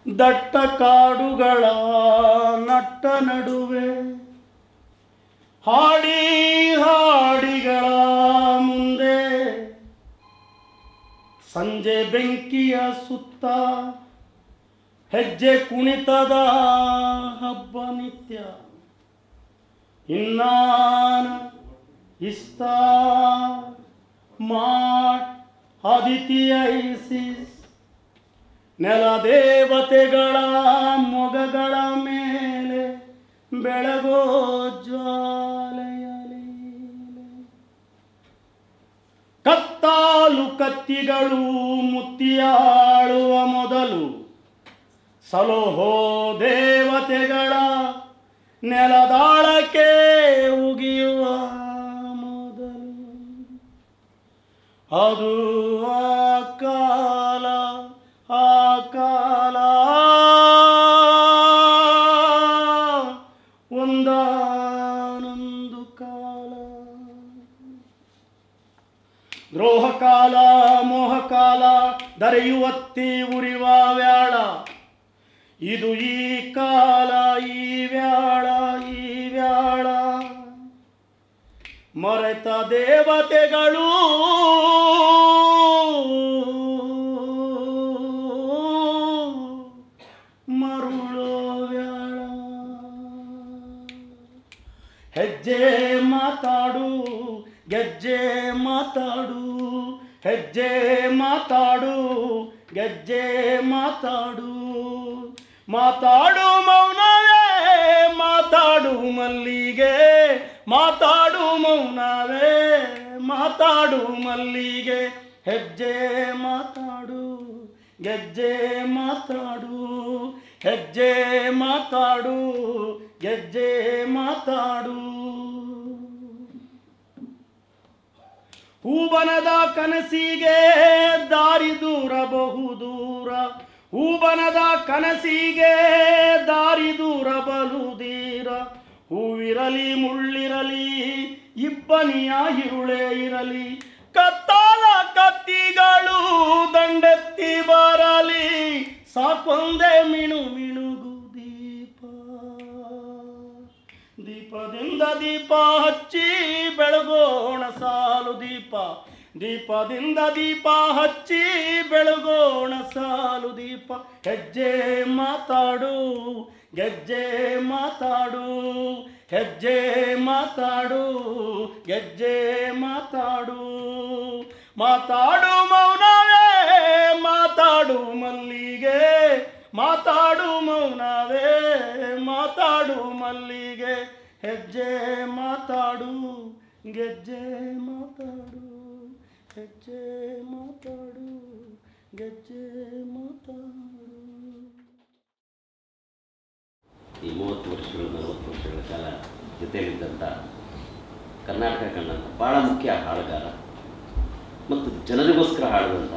ದಟ್ಟ ಕಾಡುಗಳ ನಟ್ಟ ನಡುವೆ ಹಾಡಿ ಹಾಡಿಗಳ ಮುಂದೆ ಸಂಜೆ ಬೆಂಕಿಯ ಸುತ್ತ ಹೆಜ್ಜೆ ಕುಣಿತದ ಹಬ್ಬ ನಿತ್ಯ ಇನ್ನಾನ ಇಷ್ಟ ಮಾಟ್ ಆದಿತ್ಯೈಸಿಸ್ ನೆಲ ದೇವತೆಗಳ ಮೊಗಗಳ ಮೇಲೆ ಬೆಳಗೋ ಜ್ವಾಲೆಯಲಿ ಕತ್ತಾಲು ಕತ್ತಿಗಳು ಮುತ್ತಿಯಾಳುವ ಮೊದಲು ಸಲೋಹೋ ದೇವತೆಗಳ ನೆಲದಾಳಕ್ಕೆ ಉಗಿಯುವ ಮೊದಲು ಅದು ಆ ಕಾಲ ಒಂದಾನೊಂದು ಕಾಲ ದ್ರೋಹ ಕಾಲ ಮೋಹ ಕಾಲ ದರೆಯುವತ್ತಿ ಉರಿವ ವ್ಯಾಳ ಇದು ಈ ಕಾಲ ಈ ವ್ಯಾಳ ಮರೆತ ದೇವತೆಗಳು ಮರುಳೋ ವ್ಯಾಳ ಹೆಜ್ಜೆ ಮಾತಾಡು ಗೆಜ್ಜೆ ಮಾತಾಡು ಹೆಜ್ಜೆ ಮಾತಾಡು ಗೆಜ್ಜೆ ಮಾತಾಡು ಮಾತಾಡು ಮೌನವೇ ಮಾತಾಡು ಮಲ್ಲಿಗೆ ಮಾತಾಡು ಮೌನವೇ ಮಾತಾಡು ಮಲ್ಲಿಗೆ ಹೆಜ್ಜೆ ಮಾತಾಡು ಗೆಜ್ಜೆ ಮಾತಾಡು ಹೆಜ್ಜೆ ಮಾತಾಡು ಗೆಜ್ಜೆ ಮಾತಾಡು ಹೂಬನದ ಕನಸಿಗೆ ದಾರಿ ದೂರ ಬಹುದೂರ ಹೂಬನದ ಕನಸಿಗೆ ದಾರಿ ದೂರ ಬಲುದೀರ ಹೂವಿರಲಿ ಮುಳ್ಳಿರಲಿ ಇಬ್ಬನಿಯ ಇರುಳೇ ಇರಲಿ ಕತ್ತಾಲ ಕತ್ತಿಗಳು ದಂಡೆತ್ತಿ ಬರಲಿ ಸಾಕೊಂದೆ ಮಿಣು ಮಿಣುಗು ದೀಪದಿಂದ ದೀಪ ಹಚ್ಚಿ ಬೆಳಗೋಣ ಸಾಲು ದೀಪದಿಂದ ದೀಪ ಹಚ್ಚಿ ಬೆಳಗೋಣ ಸಾಲು ದೀಪ ಹೆಜ್ಜೆ ಮಾತಾಡು ಗೆಜ್ಜೆ ಮಾತಾಡು ಹೆಜ್ಜೆ ಮಾತಾಡು ಗೆಜ್ಜೆ ಮಾತಾಡು ಮಾತಾಡು ಮೌನವೇ ಮಾತಾಡು ಮಲ್ಲಿಗೆ ಮಾತಾಡು ಮೌನವೇ ಮಾತಾಡು ಮಲ್ಲಿಗೆ ಹೆಜ್ಜೆ ಮಾತಾಡು ಗೆಜ್ಜೆ ಮಾತಾಡು ಹೆಜ್ಜೆ ಮಾತಾಡು ಗೆಜ್ಜೆ ಮಾತಾಡು. ಈ 30 ವರ್ಷಗಳು 40 ವರ್ಷಗಳ ಕಾಲ ಜೊತೆಯಲ್ಲಿದ್ದಂಥ ಕರ್ನಾಟಕ ಕಂಡಂಥ ಭಾಳ ಮುಖ್ಯ ಹಾಡುಗಾರ ಮತ್ತು ಜನರಿಗೋಸ್ಕರ ಹಾಡುವಂಥ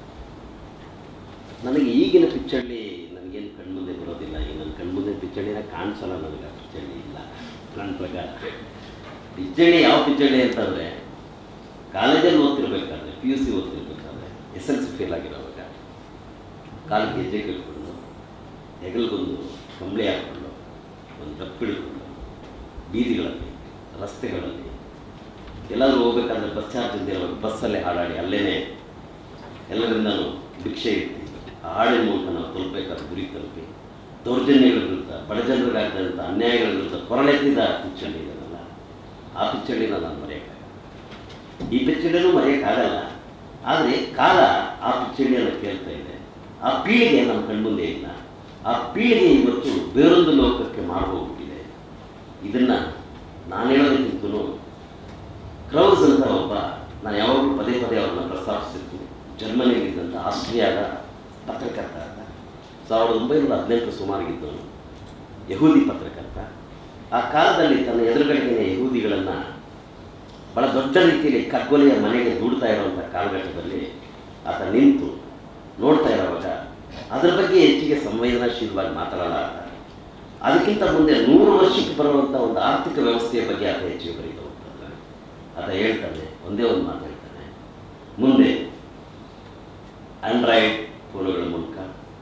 ನನಗೆ ಈಗಿನ ಪಿಚ್ಚಳ್ಳಿ ನನಗೇನು ಕಣ್ಮುಂದೆ ಬರೋದಿಲ್ಲ. ಈಗ ನನ್ನ ಕಣ್ಮುಂದೆ ಪಿಚ್ಚಳ್ಳಿನ ಕಾಣಿಸಲ್ಲ ನನಗೆ. ಆ ಪಿಚ್ಚಳ್ಳಿ ಇಲ್ಲ ನನ್ನ ಪ್ರಕಾರ. ಪಿಚ್ಚಳ್ಳಿ ಯಾವ ಪಿಚ್ಚಳ್ಳಿ ಅಂತಂದರೆ ಕಾಲೇಜಲ್ಲಿ ಓದ್ತಿರ್ಬೇಕಾದ್ರೆ PUC ಓದ್ತಿರ್ಬೇಕಾದ್ರೆ SLC ಫೇಲ್ ಆಗಿರೋವಾಗ ಕಾಲಿಗೆ ಗೆಜ್ಜೆ ಕಟ್ಕೊಂಡು ಹೆಗಲ್ಗೊಂದು ಕಂಬಳಿ ಹಾಕ್ಕೊಂಡು ಒಂದು ದಪ್ಪು ಹಿಡ್ಕೊಂಡು ಬೀದಿಗಳಲ್ಲಿ ರಸ್ತೆಗಳಲ್ಲಿ ಎಲ್ಲಾದರೂ ಹೋಗ್ಬೇಕಾದ್ರೆ ಬಸ್ ಚಾರ್ಜ್ ಇದ್ದಿರುವಾಗ ಬಸ್ಸಲ್ಲೇ ಹಾಡಾಡಿ ಅಲ್ಲೇ ಎಲ್ಲರಿಂದನೂ ಭಿಕ್ಷೆ ಇರ್ತೀವಿ. ಆ ಹಾಡಿನ ಮೂಲಕ ನಾವು ತಲುಪಬೇಕಾದ ಗುರಿ ತಲುಪಿ ದೌರ್ಜನ್ಯಗಳ ವಿರುದ್ಧ ಬಡಜನರಿಗಾದಂಥ ಅನ್ಯಾಯಗಳ ವಿರುದ್ಧ ಕೊರಳೆತ್ತಿದ ಪಿಚ್ಚಳ್ಳಿ ಇದನ್ನಲ್ಲ. ಆ ಪಿಚ್ಚಳ್ಳಿನ ನಾನು ಮರೆಯೋಕ್ಕಾಗಲ್ಲ. ಈ ಪಿಚ್ಚಳ್ಳಿನೂ ಮರೆಯೋಕ್ಕಾಗಲ್ಲ. ಆದರೆ ಕಾಲ ಆ ಪಿಚ್ಚಳ್ಳಿಯನ್ನು ಕೇಳ್ತಾ ಇದೆ. ಆ ಪೀಳಿಗೆ ನಮ್ಮ ಕಣ್ಮುಂದೆ ಇಲ್ಲ. ಆ ಪೀಳಿಗೆ ಇವತ್ತು ಬೇರೊಂದು ಲೋಕಕ್ಕೆ ಹೋಗ್ಬಿಟ್ಟಿದೆ. ಇದನ್ನು ನಾನು ಹೇಳೋದಕ್ಕಿಂತಲೂ ಕ್ರೌಸ್ ಅಂತ ಒಬ್ಬ, ನಾನು ಯಾವಾಗಲೂ ಪದೇ ಪದೇ ಅವ್ರನ್ನ ಪ್ರಸ್ತಾಪಿಸಿರ್ತೀನಿ, ಜರ್ಮನಿಯಲ್ಲಿದ್ದಂಥ ಆಸ್ಟ್ರಿಯಾದ ಪತ್ರಕರ್ತ ಅಂತ. 1918 ಸುಮಾರಿಗಿದ್ದವನು, ಯಹೂದಿ ಪತ್ರಕರ್ತ. ಆ ಕಾಲದಲ್ಲಿ ತನ್ನ ಎದುರುಗಡೆಗೆ ಯಹೂದಿಗಳನ್ನು ಭಾಳ ದೊಡ್ಡ ರೀತಿಯಲ್ಲಿ ಕಗ್ಗೊಲೆಯ ಮನೆಗೆ ದೂಡ್ತಾ ಇರುವಂಥ ಕಾಲಘಟ್ಟದಲ್ಲಿ ಆತ ನಿಂತು ನೋಡ್ತಾ ಇರೋವಾಗ ಅದರ ಬಗ್ಗೆ ಹೆಚ್ಚಿಗೆ ಸಂವೇದನಾಶೀಲವಾಗಿ ಮಾತಾಡಲ್ಲ ಆತ. ಅದಕ್ಕಿಂತ ಮುಂದೆ 100 ವರ್ಷಕ್ಕೆ ಬರುವಂಥ ಒಂದು ಆರ್ಥಿಕ ವ್ಯವಸ್ಥೆಯ ಬಗ್ಗೆ ಆತ ಹೆಚ್ಚಿಗೆ ಬರೀತಾ ಹೋಗ್ತಾನೆ. ಆತ ಹೇಳ್ತಾನೆ, ಒಂದೇ ಒಂದು ಮಾತು ಹೇಳ್ತಾನೆ, ಮುಂದೆ ಆಂಡ್ರಾಯ್ಡ್ ಫೋನುಗಳ ಮೂಲಕ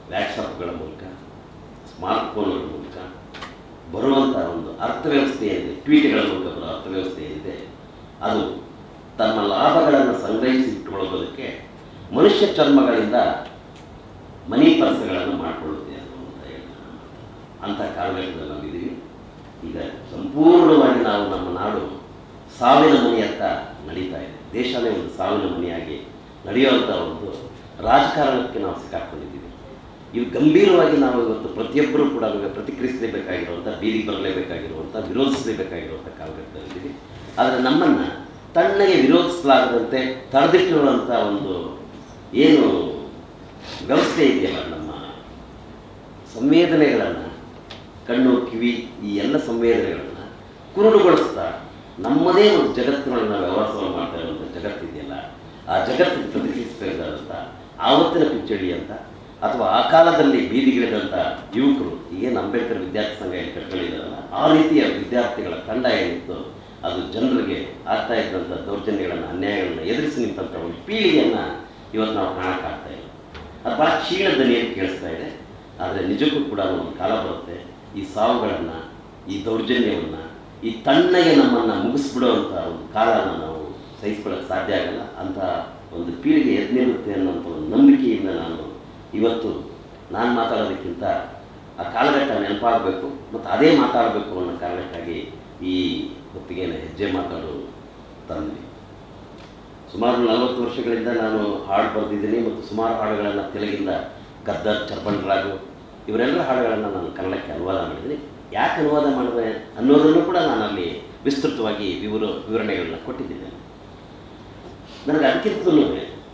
ವ್ಯಾಟ್ಸಪ್ಗಳ ಮೂಲಕ, ಸ್ಮಾರ್ಟ್ಫೋನ್ಗಳ ಮೂಲಕ ಬರುವಂಥ ಒಂದು ಅರ್ಥವ್ಯವಸ್ಥೆ ಏನಿದೆ, ಟ್ವೀಟ್ಗಳ ಮೂಲಕ ಬರೋ ಅರ್ಥವ್ಯವಸ್ಥೆ ಏನಿದೆ, ಅದು ತಮ್ಮ ಲಾಭಗಳನ್ನು ಸಂಗ್ರಹಿಸಿ ಇಟ್ಟುಕೊಳ್ಳೋದಕ್ಕೆ ಮನುಷ್ಯ ಚರ್ಮಗಳಿಂದ ಮನಿ ಪರ್ಸ್ಗಳನ್ನು ಮಾಡಿಕೊಳ್ಳುತ್ತೆ ಅಂತ ಹೇಳ್ತಾರೆ. ಅಂಥ ಕಾಲಘಟ್ಟದಲ್ಲಿ ನಾವಿದ್ದೀವಿ. ಈಗ ಸಂಪೂರ್ಣವಾಗಿ ನಾವು ನಮ್ಮ ನಾಡು ಸಾವಿನ ಮನೆಯತ್ತ ನಡೀತಾ ಇದೆ. ದೇಶನೇ ಒಂದು ಸಾವಿನ ಮನೆಯಾಗಿ ನಡೆಯುವಂಥ ಒಂದು ರಾಜಕಾರಣಕ್ಕೆ ನಾವು ಸಿಕ್ಕಾಕೊಂಡಿದ್ದೀವಿ. ಇವು ಗಂಭೀರವಾಗಿ ನಾವು ಇವತ್ತು ಪ್ರತಿಯೊಬ್ಬರೂ ಕೂಡ ಪ್ರತಿಕ್ರಿಯಿಸಲೇಬೇಕಾಗಿರುವಂಥ, ಬೀದಿಗೆ ಬರಲೇಬೇಕಾಗಿರುವಂಥ, ವಿರೋಧಿಸಲೇಬೇಕಾಗಿರುವಂಥ ಕಾಲಘಟ್ಟದಲ್ಲಿದ್ದೀವಿ. ಆದರೆ ನಮ್ಮನ್ನು ತಣ್ಣಗೆ ವಿರೋಧಿಸಲಾಗದಂತೆ ತಡೆದಿಟ್ಟಿರುವಂಥ ಒಂದು ಏನು ವ್ಯವಸ್ಥೆ ಇದೆಯಲ್ಲ, ನಮ್ಮ ಸಂವೇದನೆಗಳನ್ನು, ಕಣ್ಣು ಕಿವಿ ಈ ಎಲ್ಲ ಸಂವೇದನೆಗಳನ್ನು ಕುರುಡುಗೊಳಿಸ್ತಾ ನಮ್ಮದೇ ಒಂದು ಜಗತ್ತಿನೊಳಗೆ ನಾವು ವ್ಯವಹಾರ ಮಾಡ್ತಾ ಇರುವಂಥ ಜಗತ್ತಿದೆಯಲ್ಲ, ಆ ಜಗತ್ತಿಗೆ ಪ್ರತಿಕ್ರಿಯಿಸಬೇಕಾದಂಥ ಆವತ್ತಿನ ಪಿಚ್ಚಡಿ ಅಂತ, ಅಥವಾ ಆ ಕಾಲದಲ್ಲಿ ಬೀದಿಗಿಳಿದಂಥ ಯುವಕರು, ಈಗೇನು ಅಂಬೇಡ್ಕರ್ ವಿದ್ಯಾರ್ಥಿ ಸಂಘ ಏನು ಕಟ್ಕೊಂಡಿದ್ದಾರಲ್ಲ, ಆ ರೀತಿಯ ವಿದ್ಯಾರ್ಥಿಗಳ ತಂಡ ಏನಿತ್ತು, ಅದು ಜನರಿಗೆ ಆಗ್ತಾ ಇದ್ದಂಥ ದೌರ್ಜನ್ಯಗಳನ್ನು, ಅನ್ಯಾಯಗಳನ್ನು ಎದುರಿಸಿ ನಿಂತಹ ಒಂದು ಪೀಳಿಗೆಯನ್ನು ಇವತ್ತು ನಾವು ಕಾಣಕ್ಕಾಗ್ತಾ ಇಲ್ಲ. ಅದು ಭಾಳ ಕ್ಷೀಣ ಧ್ವನಿಯಲ್ಲಿ ಕೇಳಿಸ್ತಾ ಇದೆ. ಆದರೆ ನಿಜಕ್ಕೂ ಕೂಡ ಒಂದು ಕಾಲ ಬರುತ್ತೆ, ಈ ಸಾವುಗಳನ್ನು, ಈ ದೌರ್ಜನ್ಯವನ್ನು, ಈ ತಣ್ಣಗೆ ನಮ್ಮನ್ನು ಮುಗಿಸ್ಬಿಡುವಂಥ ಒಂದು ಕಾಲನ ನಾವು ಸಹಿಸ್ಕೊಳ್ಳೋಕ್ಕೆ ಸಾಧ್ಯ ಆಗಲ್ಲ. ಅಂಥ ಒಂದು ಪೀಳಿಗೆ ಎದ್ನಿರುತ್ತೆ ಅನ್ನೋಂಥ ಒಂದು ನಂಬಿಕೆಯಿಂದ ಇವತ್ತು ನಾನು ಮಾತಾಡೋದಕ್ಕಿಂತ ಆ ಕಾಲಘಟ್ಟ ನೆನಪಾಗಬೇಕು ಮತ್ತು ಅದೇ ಮಾತಾಡಬೇಕು ಅನ್ನೋ ಕಾರಣಕ್ಕಾಗಿ ಈ ಹೊತ್ತಿಗೆ ಹೆಜ್ಜೆ ಮಾತಾಡು ತಂದೆ. ಸುಮಾರು 40 ವರ್ಷಗಳಿಂದ ನಾನು ಹಾಡು ಬರೆದಿದ್ದೀನಿ ಮತ್ತು ಸುಮಾರು ಹಾಡುಗಳನ್ನು ತೆಲುಗಿಂದ ಗದ್ದರ್, ಚರ್ಬಂಡ್ರಾಗು ಇವರೆಲ್ಲರ ಹಾಡುಗಳನ್ನು ನಾನು ಕನ್ನಡಕ್ಕೆ ಅನುವಾದ ಮಾಡಿದ್ದೀನಿ. ಯಾಕೆ ಅನುವಾದ ಮಾಡಿದೆ ಅನ್ನೋದನ್ನು ಕೂಡ ನಾನು ಅಲ್ಲಿ ವಿಸ್ತೃತವಾಗಿ ವಿವರಣೆಗಳನ್ನ ಕೊಟ್ಟಿದ್ದೇನೆ. ನನಗೆ ಅದಕ್ಕಿಂತಲೂ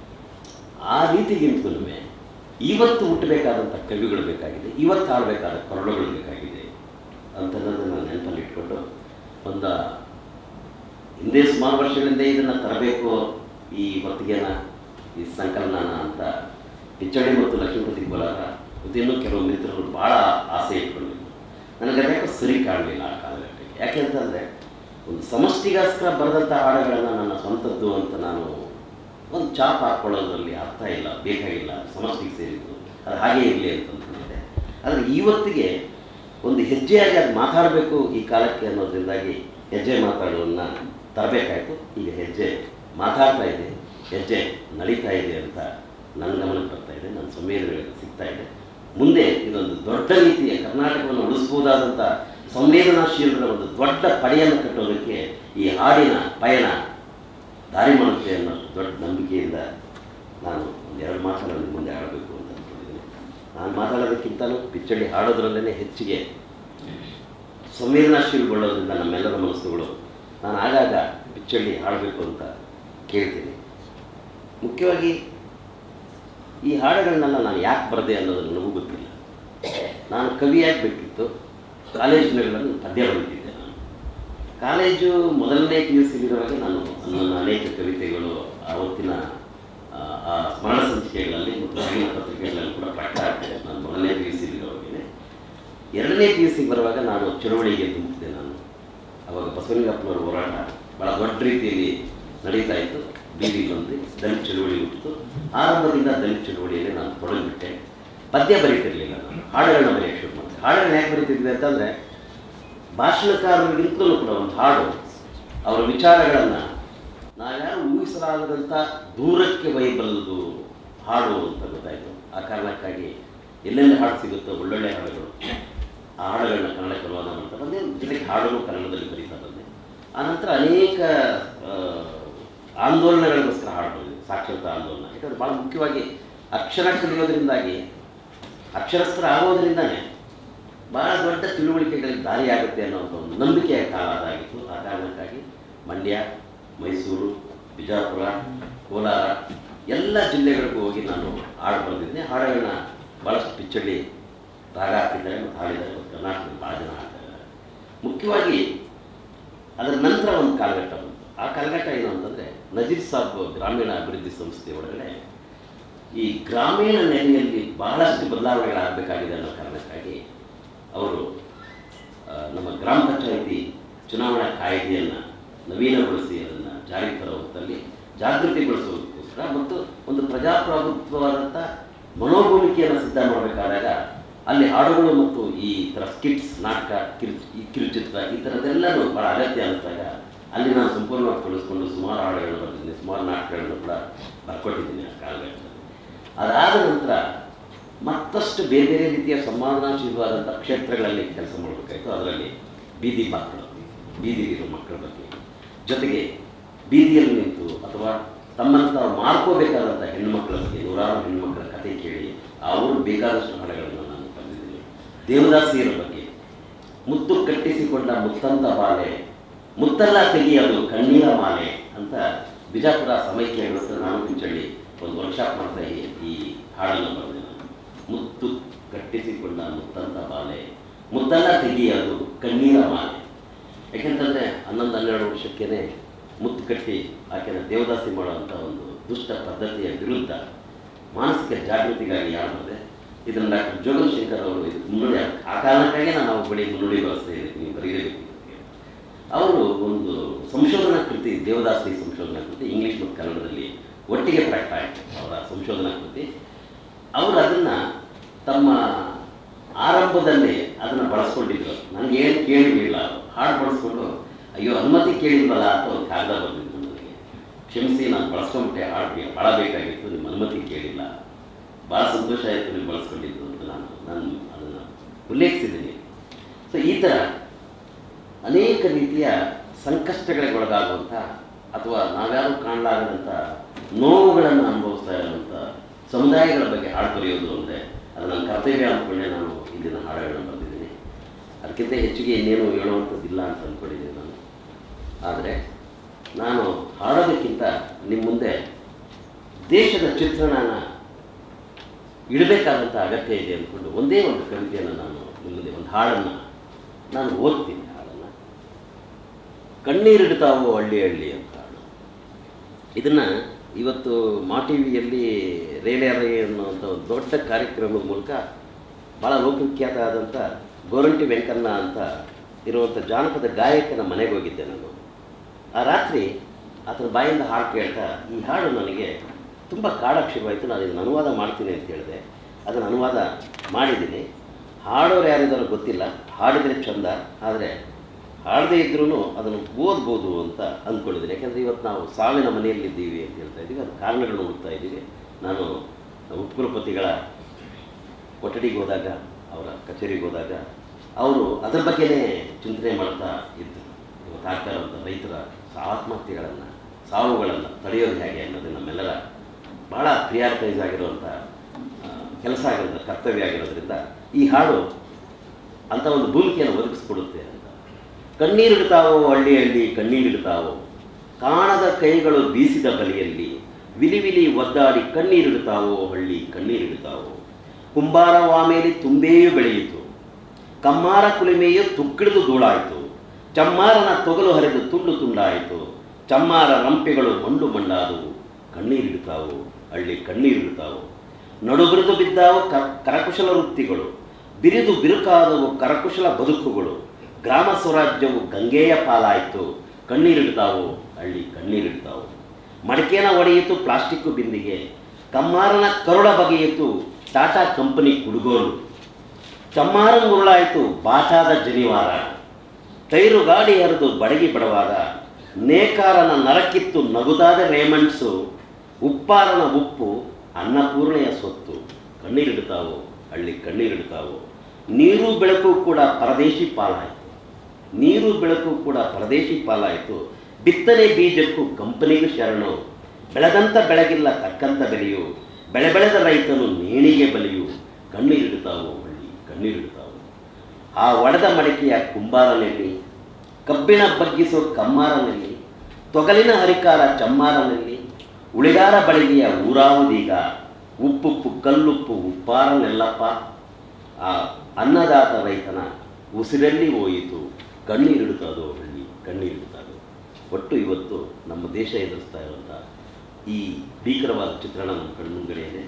ಆ ರೀತಿಗಿಂತಲೂ ಇವತ್ತು ಹುಟ್ಟಬೇಕಾದಂಥ ಕವಿಗಳು ಬೇಕಾಗಿದೆ, ಇವತ್ತು ಆಡಬೇಕಾದ ಕೊರಡುಗಳು ಬೇಕಾಗಿದೆ ಅಂತನ್ನೋದನ್ನು ನಾನು ನೆನಪಲ್ಲಿ ಇಟ್ಕೊಂಡು ಒಂದು ಹಿಂದೆ ಸುಮಾರು ವರ್ಷಗಳಿಂದ ಇದನ್ನು ತರಬೇಕು, ಈ ಹೊತ್ತಿಗೆನ ಈ ಸಂಕಲನ ಅಂತ ಪಿಚ್ಚಳ್ಳಿ ಮತ್ತು ಲಕ್ಷ್ಮೀಪತಿ ಬೋಲಾರ ಮತ್ತು ಇನ್ನೂ ಕೆಲವು ಮಿತ್ರರು ಭಾಳ ಆಸೆ ಇಟ್ಕೊಂಡಿದ್ರು. ನನಗೆ ಅದಕ್ಕೆ ಸರಿ ಕಾಣಲಿಲ್ಲ ಆ ಕಾಲಘಟ್ಟಕ್ಕೆ. ಯಾಕೆ ಅಂತಂದರೆ ಒಂದು ಸಮಷ್ಟಿಗೋಸ್ಕರ ಬರೆದಂಥ ಹಾಡುಗಳನ್ನು ನನ್ನ ಸ್ವಂತದ್ದು ಅಂತ ನಾನು ಒಂದು ಚಾಪ್ ಹಾಕ್ಕೊಳ್ಳೋದ್ರಲ್ಲಿ ಅರ್ಥ ಇಲ್ಲ, ಬೇಕಾಗಿಲ್ಲ, ಸಮಷ್ಟಿಗೆ ಸೇರಿದ್ದು ಅದು ಹಾಗೇ ಇರಲಿ ಅಂತಂದಿದೆ. ಆದರೆ ಇವತ್ತಿಗೆ ಒಂದು ಹೆಜ್ಜೆಯಾಗಿ ಅದು ಮಾತಾಡಬೇಕು ಈ ಕಾಲಕ್ಕೆ ಅನ್ನೋದ್ರಿಂದಾಗಿ ಹೆಜ್ಜೆ ಮಾತಾಡೋದನ್ನು ತರಬೇಕಾಯಿತು. ಈಗ ಹೆಜ್ಜೆ ಮಾತಾಡ್ತಾ ಇದೆ, ಹೆಜ್ಜೆ ನಡೀತಾ ಇದೆ ಅಂತ ನನ್ನ ಗಮನಕ್ಕೆ ಬರ್ತಾ ಇದೆ, ನನ್ನ ಸಂವೇದನೆಗಳಿಗೆ ಸಿಗ್ತಾ ಇದೆ. ಮುಂದೆ ಇದೊಂದು ದೊಡ್ಡ ರೀತಿಯ ಕರ್ನಾಟಕವನ್ನು ಉಳಿಸ್ಬೋದಾದಂಥ ಸಂವೇದನಾಶೀಲರ ಒಂದು ದೊಡ್ಡ ಪಡೆಯನ್ನು ಕಟ್ಟೋದಕ್ಕೆ ಈ ಹಾಡಿನ ಪಯಣ ದಾರಿ ಮಾಡುತ್ತೆ ಅನ್ನೋ ದೊಡ್ಡ ನಂಬಿಕೆಯಿಂದ ನಾನು ಒಂದೆರಡು ಮಾತುಗಳನ್ನು ಮುಂದೆ ಆಡಬೇಕು ಅಂತ ಅಂದ್ಕೊಂಡಿದ್ದೀನಿ. ನಾನು ಮಾತಾಡೋದಕ್ಕಿಂತಲೂ ಪಿಚ್ಚಳ್ಳಿ ಹಾಡೋದ್ರಲ್ಲೇ ಹೆಚ್ಚಿಗೆ ಸಂವೇದನಾಶೀಲಗೊಳ್ಳೋದ್ರಿಂದ ನಮ್ಮೆಲ್ಲರ ಮನಸ್ಸುಗಳು ನಾನು ಆಗಾಗ ಪಿಚ್ಚಳ್ಳಿ ಹಾಡಬೇಕು ಅಂತ ಕೇಳ್ತೀನಿ. ಮುಖ್ಯವಾಗಿ ಈ ಹಾಡುಗಳನ್ನೆಲ್ಲ ನಾನು ಯಾಕೆ ಬರದೆ ಅನ್ನೋದು ನನಗೂ ಗೊತ್ತಿಲ್ಲ. ನಾನು ಕವಿಯಾಗಿ ಬೇಕಿತ್ತು. ಕಾಲೇಜಿನಲ್ಲಿ ಪದ್ಯ ಬರೆದಿದ್ದೆ. ನಾನು ಕಾಲೇಜು ಮೊದಲನೇ PUC ಇರುವಾಗ ನಾನು ನನ್ನ ಅನೇಕ ಕವಿತೆಗಳು ಆವತ್ತಿನ ಆ ಸ್ಮರಣ ಸಂಚಿಕೆಗಳಲ್ಲಿ ಮತ್ತು ಸಣ್ಣ ಪತ್ರಿಕೆಗಳಲ್ಲಿ ಕೂಡ ಪ್ರಕಟ ಆಗ್ತದೆ. ನಾನು ಮೊದಲನೇ PUC ಇರುವಾಗಲೇ. ಎರಡನೇ PUC ಬರುವಾಗ ನಾನು ಚಳುವಳಿಗೆ ಧುಮುಕಿದೆ. ನಾನು ಅವಾಗ ಬಸವಲಿಂಗಪ್ಪನವರ ಹೋರಾಟ ಭಾಳ ದೊಡ್ಡ ರೀತಿಯಲ್ಲಿ ನಡೀತಾ ಇತ್ತು. ಬೀದಿಗೆ ಬಂದು ದಲಿತ ಚಳುವಳಿ ಹುಟ್ಟಿತು. ಆರಂಭದಿಂದ ದಲಿತ ಚಳುವಳಿಯಲ್ಲಿ ನಾನು ತೊಡಗಿಬಿಟ್ಟೆ. ಪದ್ಯ ಬರೀತಿರಲಿಲ್ಲ, ನಾನು ಹಾಡುಗಳನ್ನ ಬರೆಯೋಕ್ಕೆ ಶುರು ಮಾಡಿದೆ. ಹಾಡುಗಳನ್ನ ಯಾಕೆ ಬರೀತಿದ್ವಿ ಅಂತಂದರೆ ಭಾಷಣಕಾರರಿಗಿಂತಲೂ ಕೂಡ ಒಂದು ಹಾಡು ಅವರ ವಿಚಾರಗಳನ್ನು ನಾವ್ಯಾರು ಊಹಿಸಲಾಗದಂಥ ದೂರಕ್ಕೆ ಒಯ್ಯಬಲ್ಲದು ಹಾಡು ಅಂತ ಗೊತ್ತಾಯಿತು. ಆ ಕಾರಣಕ್ಕಾಗಿ ಎಲ್ಲೆಲ್ಲಿ ಹಾಡು ಸಿಗುತ್ತೋ ಒಳ್ಳೊಳ್ಳೆ ಹಾಡುಗಳು, ಆ ಹಾಡುಗಳನ್ನ ಕನ್ನಡಕ್ಕೆ ಅನುವಾದ ಮಾಡ್ತಾ ಬಂದೆ. ಜೊತೆಗೆ ಹಾಡುಗಳು ಕನ್ನಡದಲ್ಲಿ ಬರೀತಾ ಬಂದೆ. ಆನಂತರ ಅನೇಕ ಆಂದೋಲನಗಳಿಗೋಸ್ಕರ ಹಾಡ್ಬೋದು. ಸಾಕ್ಷರತಾ ಆಂದೋಲನ ಯಾಕಂದರೆ ಭಾಳ ಮುಖ್ಯವಾಗಿ ಅಕ್ಷರ ಕಲಿಯೋದ್ರಿಂದಾಗಿ, ಅಕ್ಷರಸ್ಥರ ಆಗೋದ್ರಿಂದನೇ ಭಾಳ ದೊಡ್ಡ ತಿಳುವಳಿಕೆಗಳಿಗೆ ದಾರಿಯಾಗುತ್ತೆ ಅನ್ನೋಂಥ ಒಂದು ನಂಬಿಕೆಯ ಕಾಲ ಅದಾಗಿತ್ತು. ಆ ಕಾರಣಕ್ಕಾಗಿ ಮಂಡ್ಯ, ಮೈಸೂರು, ಬಿಜಾಪುರ, ಕೋಲಾರ ಎಲ್ಲ ಜಿಲ್ಲೆಗಳಿಗೂ ಹೋಗಿ ನಾನು ಹಾಡು ಬರೆದಿದ್ದೆ. ಹಾಡುಗಳನ್ನ ಭಾಳಷ್ಟು ಪಿಚ್ಚಳ್ಳಿ ರಾಗ ಹಾಕಿದ್ದಾರೆ ಮತ್ತು ಹಾಡಿದ್ದಾರೆ ಮತ್ತು ಕರ್ನಾಟಕದಲ್ಲಿ ಭಾಳ ಜನ ಹಾಡ್ತಾ ಇದ್ದಾರೆ. ಮುಖ್ಯವಾಗಿ ಅದರ ನಂತರ ಒಂದು ಕಾಲಘಟ್ಟ ಬಂತು. ಆ ಕಾಲಘಟ್ಟ ಏನು ಅಂತಂದರೆ ನಜೀರ್ ಸಾಬ್ ಗ್ರಾಮೀಣ ಅಭಿವೃದ್ಧಿ ಸಂಸ್ಥೆ ಒಳಗಡೆ ಈ ಗ್ರಾಮೀಣ ನೆಲೆಯಲ್ಲಿ ಬಹಳಷ್ಟು ಬದಲಾವಣೆಗಳಾಗಬೇಕಾಗಿದೆ ಅನ್ನೋ ಕಾರಣಕ್ಕಾಗಿ ಅವರು ನಮ್ಮ ಗ್ರಾಮ ಪಂಚಾಯಿತಿ ಚುನಾವಣಾ ಕಾಯ್ದೆಯನ್ನು ನವೀನಗೊಳಿಸಿ ಅದನ್ನು ಜಾರಿಗೆ ತರೋ ಹೊತ್ತಲ್ಲಿ ಜಾಗೃತಿಗೊಳಿಸೋದಕ್ಕೋಸ್ಕರ ಮತ್ತು ಒಂದು ಪ್ರಜಾಪ್ರಭುತ್ವವಾದಂಥ ಮನೋಭೂಮಿಕೆಯನ್ನು ಸಿದ್ಧ ಮಾಡಬೇಕಾದಾಗ ಅಲ್ಲಿ ಹಾಡುಗಳು ಮತ್ತು ಈ ಥರ ಸ್ಕಿಟ್ಸ್, ನಾಟಕ, ಕಿರುಚಿತ್ರ ಈ ಥರದ್ದೆಲ್ಲನೂ ಭಾಳ ಅಗತ್ಯ ಅನ್ನಿಸ್ದಾಗ ಅಲ್ಲಿ ನಾನು ಸಂಪೂರ್ಣವಾಗಿ ತೊಡಗಿಸ್ಕೊಂಡು ಸುಮಾರು ಹಾಡುಗಳನ್ನು ಬರ್ತಿದ್ದೀನಿ, ಸುಮಾರು ನಾಟಕಗಳನ್ನು ಕೂಡ ಬರ್ಕೊಟ್ಟಿದ್ದೀನಿ ಆ ಕಾಲಘಟ್ಟದಲ್ಲಿ. ಅದಾದ ನಂತರ ಮತ್ತಷ್ಟು ಬೇರೆ ಬೇರೆ ರೀತಿಯ ಸಂವಾದನಾಶೀಲವಾದಂಥ ಕ್ಷೇತ್ರಗಳಲ್ಲಿ ಕೆಲಸ ಮಾಡಬೇಕಾಯಿತು. ಅದರಲ್ಲಿ ಬೀದಿ ಮಕ್ಕಳು, ಬೀದಿಲಿರೋ ಮಕ್ಕಳ ಬಗ್ಗೆ, ಜೊತೆಗೆ ಬೀದಿಯಲ್ಲಿ ನಿಂತು ಅಥವಾ ತಮ್ಮನ್ನು ತಾವು ಮಾಡ್ಕೋಬೇಕಾದಂಥ ಹೆಣ್ಣುಮಕ್ಕಳ ಬಗ್ಗೆ ನೂರಾರು ಹೆಣ್ಣುಮಕ್ಕಳ ಕತೆ ಕೇಳಿ ಅವರು ಬೇಕಾದಷ್ಟು ಹಾಡುಗಳನ್ನು ನಾನು ತಂದಿದ್ದೀನಿ. ದೇವದಾಸಿಯರ ಬಗ್ಗೆ, ಮುತ್ತು ಕಟ್ಟಿಸಿಕೊಂಡ ಮುತ್ತಂತ ಬಾಲೆ, ಮುತ್ತೆಲ್ಲ ತೆಗೆಯಲು ಕಣ್ಣೀರ ಮಾಲೆ ಅಂತ ಬಿಜಾಪುರ ಸಮೈಕ್ಯ ಹೇಳುತ್ತೆ. ನಾನು ಪಿಚಳ್ಳಿ ಒಂದು ವರ್ಕ್ಶಾಪ್ ಮಾಡ್ತಾ ಈ ಹಾಡನ್ನು ಬರೆದೆ ನಾನು. ಮುತ್ತು ಕಟ್ಟಿಸಿಕೊಂಡ ಮುತ್ತಂತ ಬಾಲೆ, ಮುತ್ತೆಲ್ಲ ತೆಗೆಯಲು ಕಣ್ಣೀರ ಮಾಲೆ. ಯಾಕೆಂತಂದರೆ 11-12 ವರ್ಷಕ್ಕೇ ಮುತ್ತು ಕಟ್ಟಿ ಆಕೆನ ದೇವದಾಸಿ ಮಾಡುವಂಥ ಒಂದು ದುಷ್ಟ ಪದ್ಧತಿಯ ವಿರುದ್ಧ ಮಾನಸಿಕ ಜಾಗೃತಿಗಾಗಿ ಯಾರಿದೆ ಇದನ್ನು ಡಾಕ್ಟರ್ ಜೋಗಶೇಖರ್ ಅವರು ಇದು ಮುನ್ನುಡಿ, ಆ ಕಾರಣಕ್ಕಾಗಿ ನಾನು ಅವ್ರ ಬಳಿ ಮುನ್ನುಡಿ ಬಳಸ್ತಾ ಇದ್ದೀನಿ, ನೀವು ಬರೀಬೇಕು. ಅವರು ಒಂದು ಸಂಶೋಧನಾ ಕೃತಿ, ದೇವದಾಸಿ ಸಂಶೋಧನಾ ಕೃತಿ ಇಂಗ್ಲೀಷ್ ಮತ್ತು ಕನ್ನಡದಲ್ಲಿ ಒಟ್ಟಿಗೆ ಪ್ರಕಟ ಆಯಿತು ಅವರ ಸಂಶೋಧನಾ ಕೃತಿ. ಅವರು ಅದನ್ನು ತಮ್ಮ ಆರಂಭದಲ್ಲಿ ಅದನ್ನು ಬಳಸ್ಕೊಂಡಿದ್ರು. ನನಗೆ ಏನು ಕೇಳಿರಲಿಲ್ಲ, ಹಾಡು ಬಳಸ್ಕೊಂಡು ಅಯ್ಯೋ ಅನುಮತಿ ಕೇಳಿಲ್ವಲ್ಲ ಅಂತ ಒಂದು ಕಾಗದ ಬಂದಿದ್ದು ನನಗೆ. ಕ್ಷಮಿಸಿ, ನಾನು ಬಳಸ್ಕೊಂಬಿಟ್ಟೆ, ಹಾಡಿಗೆ ಭಾಳ ಬೇಕಾಗಿತ್ತು, ನಿಮ್ಮ ಅನುಮತಿ ಕೇಳಿಲ್ಲ, ಭಾಳ ಸಂತೋಷ ಆಯಿತು ನೀವು ಬಳಸ್ಕೊಂಡಿದ್ದು ಅಂತ ನಾನು ಅದನ್ನು ಉಲ್ಲೇಖಿಸಿದ್ದೀನಿ. ಸೊ ಈ ಥರ ಅನೇಕ ರೀತಿಯ ಸಂಕಷ್ಟಗಳಿಗೆ ಒಳಗಾಗುವಂಥ ಅಥವಾ ನಾವ್ಯಾರು ಕಾಣಲಾಗದಂಥ ನೋವುಗಳನ್ನು ಅನುಭವಿಸ್ತಾ ಇರುವಂಥ ಸಮುದಾಯಗಳ ಬಗ್ಗೆ ಹಾಡು ಬರೆಯೋದು ಅಂದರೆ ಅದು ನನ್ನ ಕರ್ತವ್ಯ ಅಂದ್ಕೊಂಡೆ ನಾನು ಇಲ್ಲಿನ ಹಾಡುಗಳನ್ನು ಬರೆದಿದ್ದೀನಿ. ಅದಕ್ಕಿಂತ ಹೆಚ್ಚಿಗೆ ಇನ್ನೇನು ಹೇಳುವಂಥದ್ದಿಲ್ಲ ಅಂತ ಅಂದ್ಕೊಂಡಿದ್ದೀನಿ ನಾನು. ಆದರೆ ನಾನು ಹಾಡೋದಕ್ಕಿಂತ ನಿಮ್ಮ ಮುಂದೆ ದೇಶದ ಚಿತ್ರಣನ ಇಡಬೇಕಾದಂಥ ಅಗತ್ಯ ಇದೆ ಅಂದ್ಕೊಂಡು ಒಂದೇ ಒಂದು ಕವಿತೆಯನ್ನು ನಾನು ನಿಮ್ಮ ಮುಂದೆ, ಒಂದು ಹಾಡನ್ನು ನಾನು ಓದ್ತೀನಿ. ಹಾಡನ್ನು ಕಣ್ಣೀರಿಡ್ತಾವೋ ಹಳ್ಳಿ ಹಳ್ಳಿ ಅಂತ ಹಾಡು. ಇದನ್ನು ಇವತ್ತು ಮಾ ಟಿ ವಿಯಲ್ಲಿ ರೇಲೆಯರೈ ಅನ್ನುವಂಥ ಒಂದು ದೊಡ್ಡ ಕಾರ್ಯಕ್ರಮದ ಮೂಲಕ ಭಾಳ ಲೋಕವಿಖ್ಯಾತ ಆದಂಥ ಗೋರಂಟಿ ವೆಂಕಣ್ಣ ಅಂತ ಇರುವಂಥ ಜಾನಪದ ಗಾಯಕನ ಮನೆಗೆ ಹೋಗಿದ್ದೆ ನಾನು. ಆ ರಾತ್ರಿ ಆತನ ಬಾಯಿಂದ ಹಾಡು ಕೇಳ್ತಾ ಈ ಹಾಡು ನನಗೆ ತುಂಬ ಕಾಡಾಕ್ಷರವಾಯಿತು. ನಾನು ಇದನ್ನು ಅನುವಾದ ಮಾಡ್ತೀನಿ ಅಂತ ಹೇಳಿದೆ. ಅದನ್ನು ಅನುವಾದ ಮಾಡಿದ್ದೀನಿ. ಹಾಡೋರು ಯಾರಿದ್ದಾರೋ ಗೊತ್ತಿಲ್ಲ, ಹಾಡಿದರೆ ಚಂದ, ಆದರೆ ಹಾಡದೇ ಇದ್ರೂ ಅದನ್ನು ಓದ್ಬೋದು ಅಂತ ಅಂದ್ಕೊಂಡಿದ್ದೀನಿ. ಯಾಕೆಂದರೆ ಇವತ್ತು ನಾವು ಸಾವಿನ ಮನೆಯಲ್ಲಿದ್ದೀವಿ ಅಂತ ಹೇಳ್ತಾ ಇದ್ದೀವಿ, ಅದು ಕಾರಣಗಳನ್ನು ಹುಡುಕ್ತಾ ಇದ್ದೀವಿ. ನಾನು ಉಪಕುಲಪತಿಗಳ ಕೊಠಡಿಗೆ ಹೋದಾಗ, ಅವರ ಕಚೇರಿಗೆ ಹೋದಾಗ ಅವರು ಅದರ ಬಗ್ಗೆನೇ ಚಿಂತನೆ ಮಾಡ್ತಾ ಇದ್ದರು. ಇವತ್ತು ಆಗ್ತಾ ಇರುವಂಥ ರೈತರ ಆತ್ಮಹತ್ಯೆಗಳನ್ನು, ಸಾವುಗಳನ್ನು ತಡೆಯೋದು ಹೇಗೆ ಅನ್ನೋದು ನಮ್ಮೆಲ್ಲರ ಭಾಳ ಪ್ರಿಯಾರಿಟೈಸ್ ಆಗಿರುವಂಥ ಕೆಲಸ ಆಗಿರೋದು, ಕರ್ತವ್ಯ ಆಗಿರೋದ್ರಿಂದ ಈ ಹಾಡು ಅಂಥ ಒಂದು ಭೂಮಿಕೆಯನ್ನು ಒದಗಿಸ್ಕೊಡುತ್ತೆ ಅಂತ. ಕಣ್ಣೀರಿಡ್ತಾವೋ ಹಳ್ಳಿ ಹಳ್ಳಿ ಕಣ್ಣೀರಿಡ್ತಾವೋ, ಕಾಣದ ಕೈಗಳು ಬೀಸಿದ ಬಲಿಯಲ್ಲಿ ವಿಲಿ ವಿಲಿ ಒದ್ದಾಡಿ ಕಣ್ಣೀರಿಡ್ತಾವೋ ಹಳ್ಳಿ ಕಣ್ಣೀರಿಡ್ತಾವೋ. ಕುಂಬಾರ ವಾಮೇಲಿ ತುಂಬೆಯೂ ಬೆಳೆಯಿತು, ಕಮ್ಮಾರ ಕುಲಿಮೆಯು ತುಕ್ಕಿಡಿದು ಧೂಳಾಯಿತು, ಚಮ್ಮಾರನ ತೊಗಲು ಹರಿದು ತುಂಡು ತುಂಡಾಯಿತು, ಚಮ್ಮಾರ ರಂಪೆಗಳು ಮಂಡು ಮಂಡಾದವು, ಕಣ್ಣೀರಿಡ್ತಾವೋ ಹಳ್ಳಿ ಕಣ್ಣೀರಿಡ್ತಾವೋ. ನಡುಬಿರಿದು ಬಿದ್ದಾವು ಕರಕುಶಲ ವೃತ್ತಿಗಳು, ಬಿರಿದು ಬಿರುಕಾದವು ಕರಕುಶಲ ಬದುಕುಗಳು, ಗ್ರಾಮ ಸ್ವರಾಜ್ಯವು ಗಂಗೆಯ ಪಾಲಾಯಿತು, ಕಣ್ಣೀರಿಡ್ತಾವೋ ಹಳ್ಳಿ ಕಣ್ಣೀರಿಡ್ತಾವೋ. ಮಡಿಕೆನ ಒಡೆಯಿತು ಪ್ಲಾಸ್ಟಿಕ್ಕು ಬಿಂದಿಗೆ, ಕಮ್ಮಾರನ ಕರುಳ ಬಗೆಯಿತು ಟಾಟಾ ಕಂಪನಿ ಕುಡುಗೋಲು, ಚಮ್ಮಾರ ಮುರುಳಾಯಿತು ಬಾಟಾದ ಜನಿವಾರ, ಟೈರು ಗಾಡಿ ಹರಿದು ಬಡಗಿ ಬಡವಾದ, ನೇಕಾರನ ನರಕಿತ್ತು ನಗುದಾದ ರೇಮಂಡ್ಸು, ಉಪ್ಪಾರನ ಉಪ್ಪು ಅನ್ನಪೂರ್ಣೆಯ ಸ್ವತ್ತು, ಕಣ್ಣೀರಿಡ್ತಾವೋ ಹಳ್ಳಿ ಕಣ್ಣೀರಿಡ್ತಾವೋ. ನೀರು ಬೆಳಕು ಕೂಡ ಪರದೇಶಿ ಪಾಲಾಯಿತು, ನೀರು ಬೆಳಕು ಕೂಡ ಪರದೇಶಿ ಪಾಲಾಯಿತು, ಬಿತ್ತನೆ ಬೀಜಕ್ಕೂ ಕಂಪನಿಗೂ ಶರಣು, ಬೆಳೆದಂಥ ಬೆಳಗಿಲ್ಲ ತಕ್ಕಂಥ ಬೆಲೆಯು, ಬೆಳೆದ ರೈತನು ನೇಣಿಗೆ ಬಲಿಯು, ಕಣ್ಣೀರಿಡ್ತಾವೋ ಹಳ್ಳಿ ಕಣ್ಣೀರಿಡ್ತಾವೋ. ಆ ಒಡೆದ ಮಡಿಕೆಯ ಕುಂಬಾರನಲ್ಲಿ, ಕಬ್ಬಿಣ ಬಗ್ಗಿಸೋ ಕಮ್ಮಾರನಲ್ಲಿ, ತೊಗಲಿನ ಹರಿಕಾರ ಚಮ್ಮಾರನಲ್ಲಿ, ಉಳಿಗಾರ ಬಳಿಗೆಯ ಊರಾವುದೀಗ, ಉಪ್ಪುಪ್ಪು ಕಲ್ಲುಪ್ಪು ಉಪ್ಪಾರನೆಲ್ಲಪ್ಪ, ಆ ಅನ್ನದಾತ ರೈತನ ಉಸಿರಲ್ಲಿ ಹೋಯಿತು, ಕಣ್ಣೀರಿಡುತ್ತದೋ ಹಳ್ಳಿ ಕಣ್ಣೀರಿಡುತ್ತದೋ. ಒಟ್ಟು ಇವತ್ತು ನಮ್ಮ ದೇಶ ಎದುರಿಸ್ತಾ ಇರುವಂಥ ಈ ಭೀಕರವಾದ ಚಿತ್ರಣ ನಮ್ಮ ಕಣ್ಮುಂಗಡೆ ಇದೆ.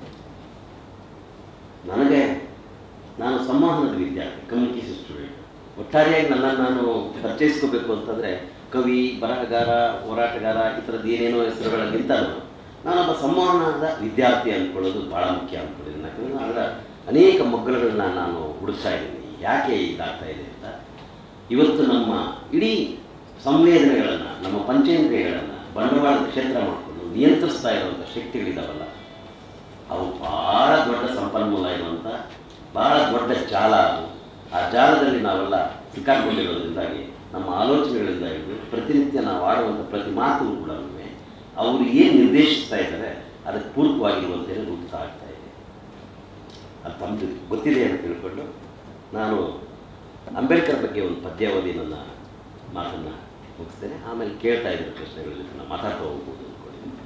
ನಾನು ಸಂವಹನದ ವಿದ್ಯಾರ್ಥಿ, ಕಮ್ಯುನಿಕೇಷನ್ ಸ್ಟೂಡೆಂಟ್. ಒಟ್ಟಾರೆಯಾಗಿ ನನ್ನನ್ನು ನಾನು ಪರಿಚಯಿಸ್ಕೋಬೇಕು ಅಂತಂದರೆ ಕವಿ, ಬರಹಗಾರ, ಹೋರಾಟಗಾರ ಈ ಥರದ್ದು ಏನೇನೋ ಹೆಸರುಗಳಿಗಿಂತಲೂ ನಾನೊಬ್ಬ ಸಂವಹನದ ವಿದ್ಯಾರ್ಥಿ ಅಂದ್ಕೊಳ್ಳೋದು ಭಾಳ ಮುಖ್ಯ ಅಂದ್ಕೊಂಡಿದ್ದೀನಿ. ಯಾಕಂದರೆ ಅದರ ಅನೇಕ ಮಗ್ಗಲುಗಳನ್ನ ನಾನು ಹುಡುಕ್ತಾ ಇದ್ದೀನಿ. ಯಾಕೆ ಇದಾಗ್ತಾ ಇದೆ ಅಂತ. ಇವತ್ತು ನಮ್ಮ ಇಡೀ ಸಂವೇದನೆಗಳನ್ನು, ನಮ್ಮ ಪಂಚೇಂದ್ರಿಯಗಳನ್ನು ಬಂಡವಾಳದ ಕ್ಷೇತ್ರ ಮಾಡಿಕೊಂಡು ನಿಯಂತ್ರಿಸ್ತಾ ಇರುವಂಥ ಶಕ್ತಿಗಳಿದ್ದಾವಲ್ಲ, ಅವು ಭಾಳ ದೊಡ್ಡ ಸಂಪನ್ಮೂಲ ಇರುವಂಥ ಭಾಳ ದೊಡ್ಡ ಜಾಲ ಅದು. ಆ ಜಾಲದಲ್ಲಿ ನಾವೆಲ್ಲ ಸಿಕ್ಕಾಕೊಂಡಿರೋದ್ರಿಂದಾಗಿ ನಮ್ಮ ಆಲೋಚನೆಗಳಿಂದ ಹಿಡಿದು ಪ್ರತಿನಿತ್ಯ ನಾವು ಆಡುವಂಥ ಪ್ರತಿ ಮಾತು ಕೂಡ ಅವರು ಏನು ನಿರ್ದೇಶಿಸ್ತಾ ಇದ್ದಾರೆ ಅದಕ್ಕೆ ಪೂರಕವಾಗಿರುವಂತೆ ರೂಪಿಸ್ತಾ ಆಗ್ತಾ ಇದೆ. ಅದು ತಮ್ಮದು ಗೊತ್ತಿದೆ ಅಂತ ತಿಳ್ಕೊಂಡು ನಾನು ಅಂಬೇಡ್ಕರ್ ಬಗ್ಗೆ ಒಂದು ಪದ್ಯಾವಧಿ ನನ್ನ ಮಾತನ್ನು ಮುಗಿಸ್ತೇನೆ. ಆಮೇಲೆ ಕೇಳ್ತಾ ಇದ್ದ ಪ್ರಶ್ನೆಗಳಲ್ಲಿ ನಾನು ಮಾತಾಡ್ತಾ ಹೋಗ್ಬೋದು ಅಂದ್ಕೊಂಡಿದ್ದೀನಿ.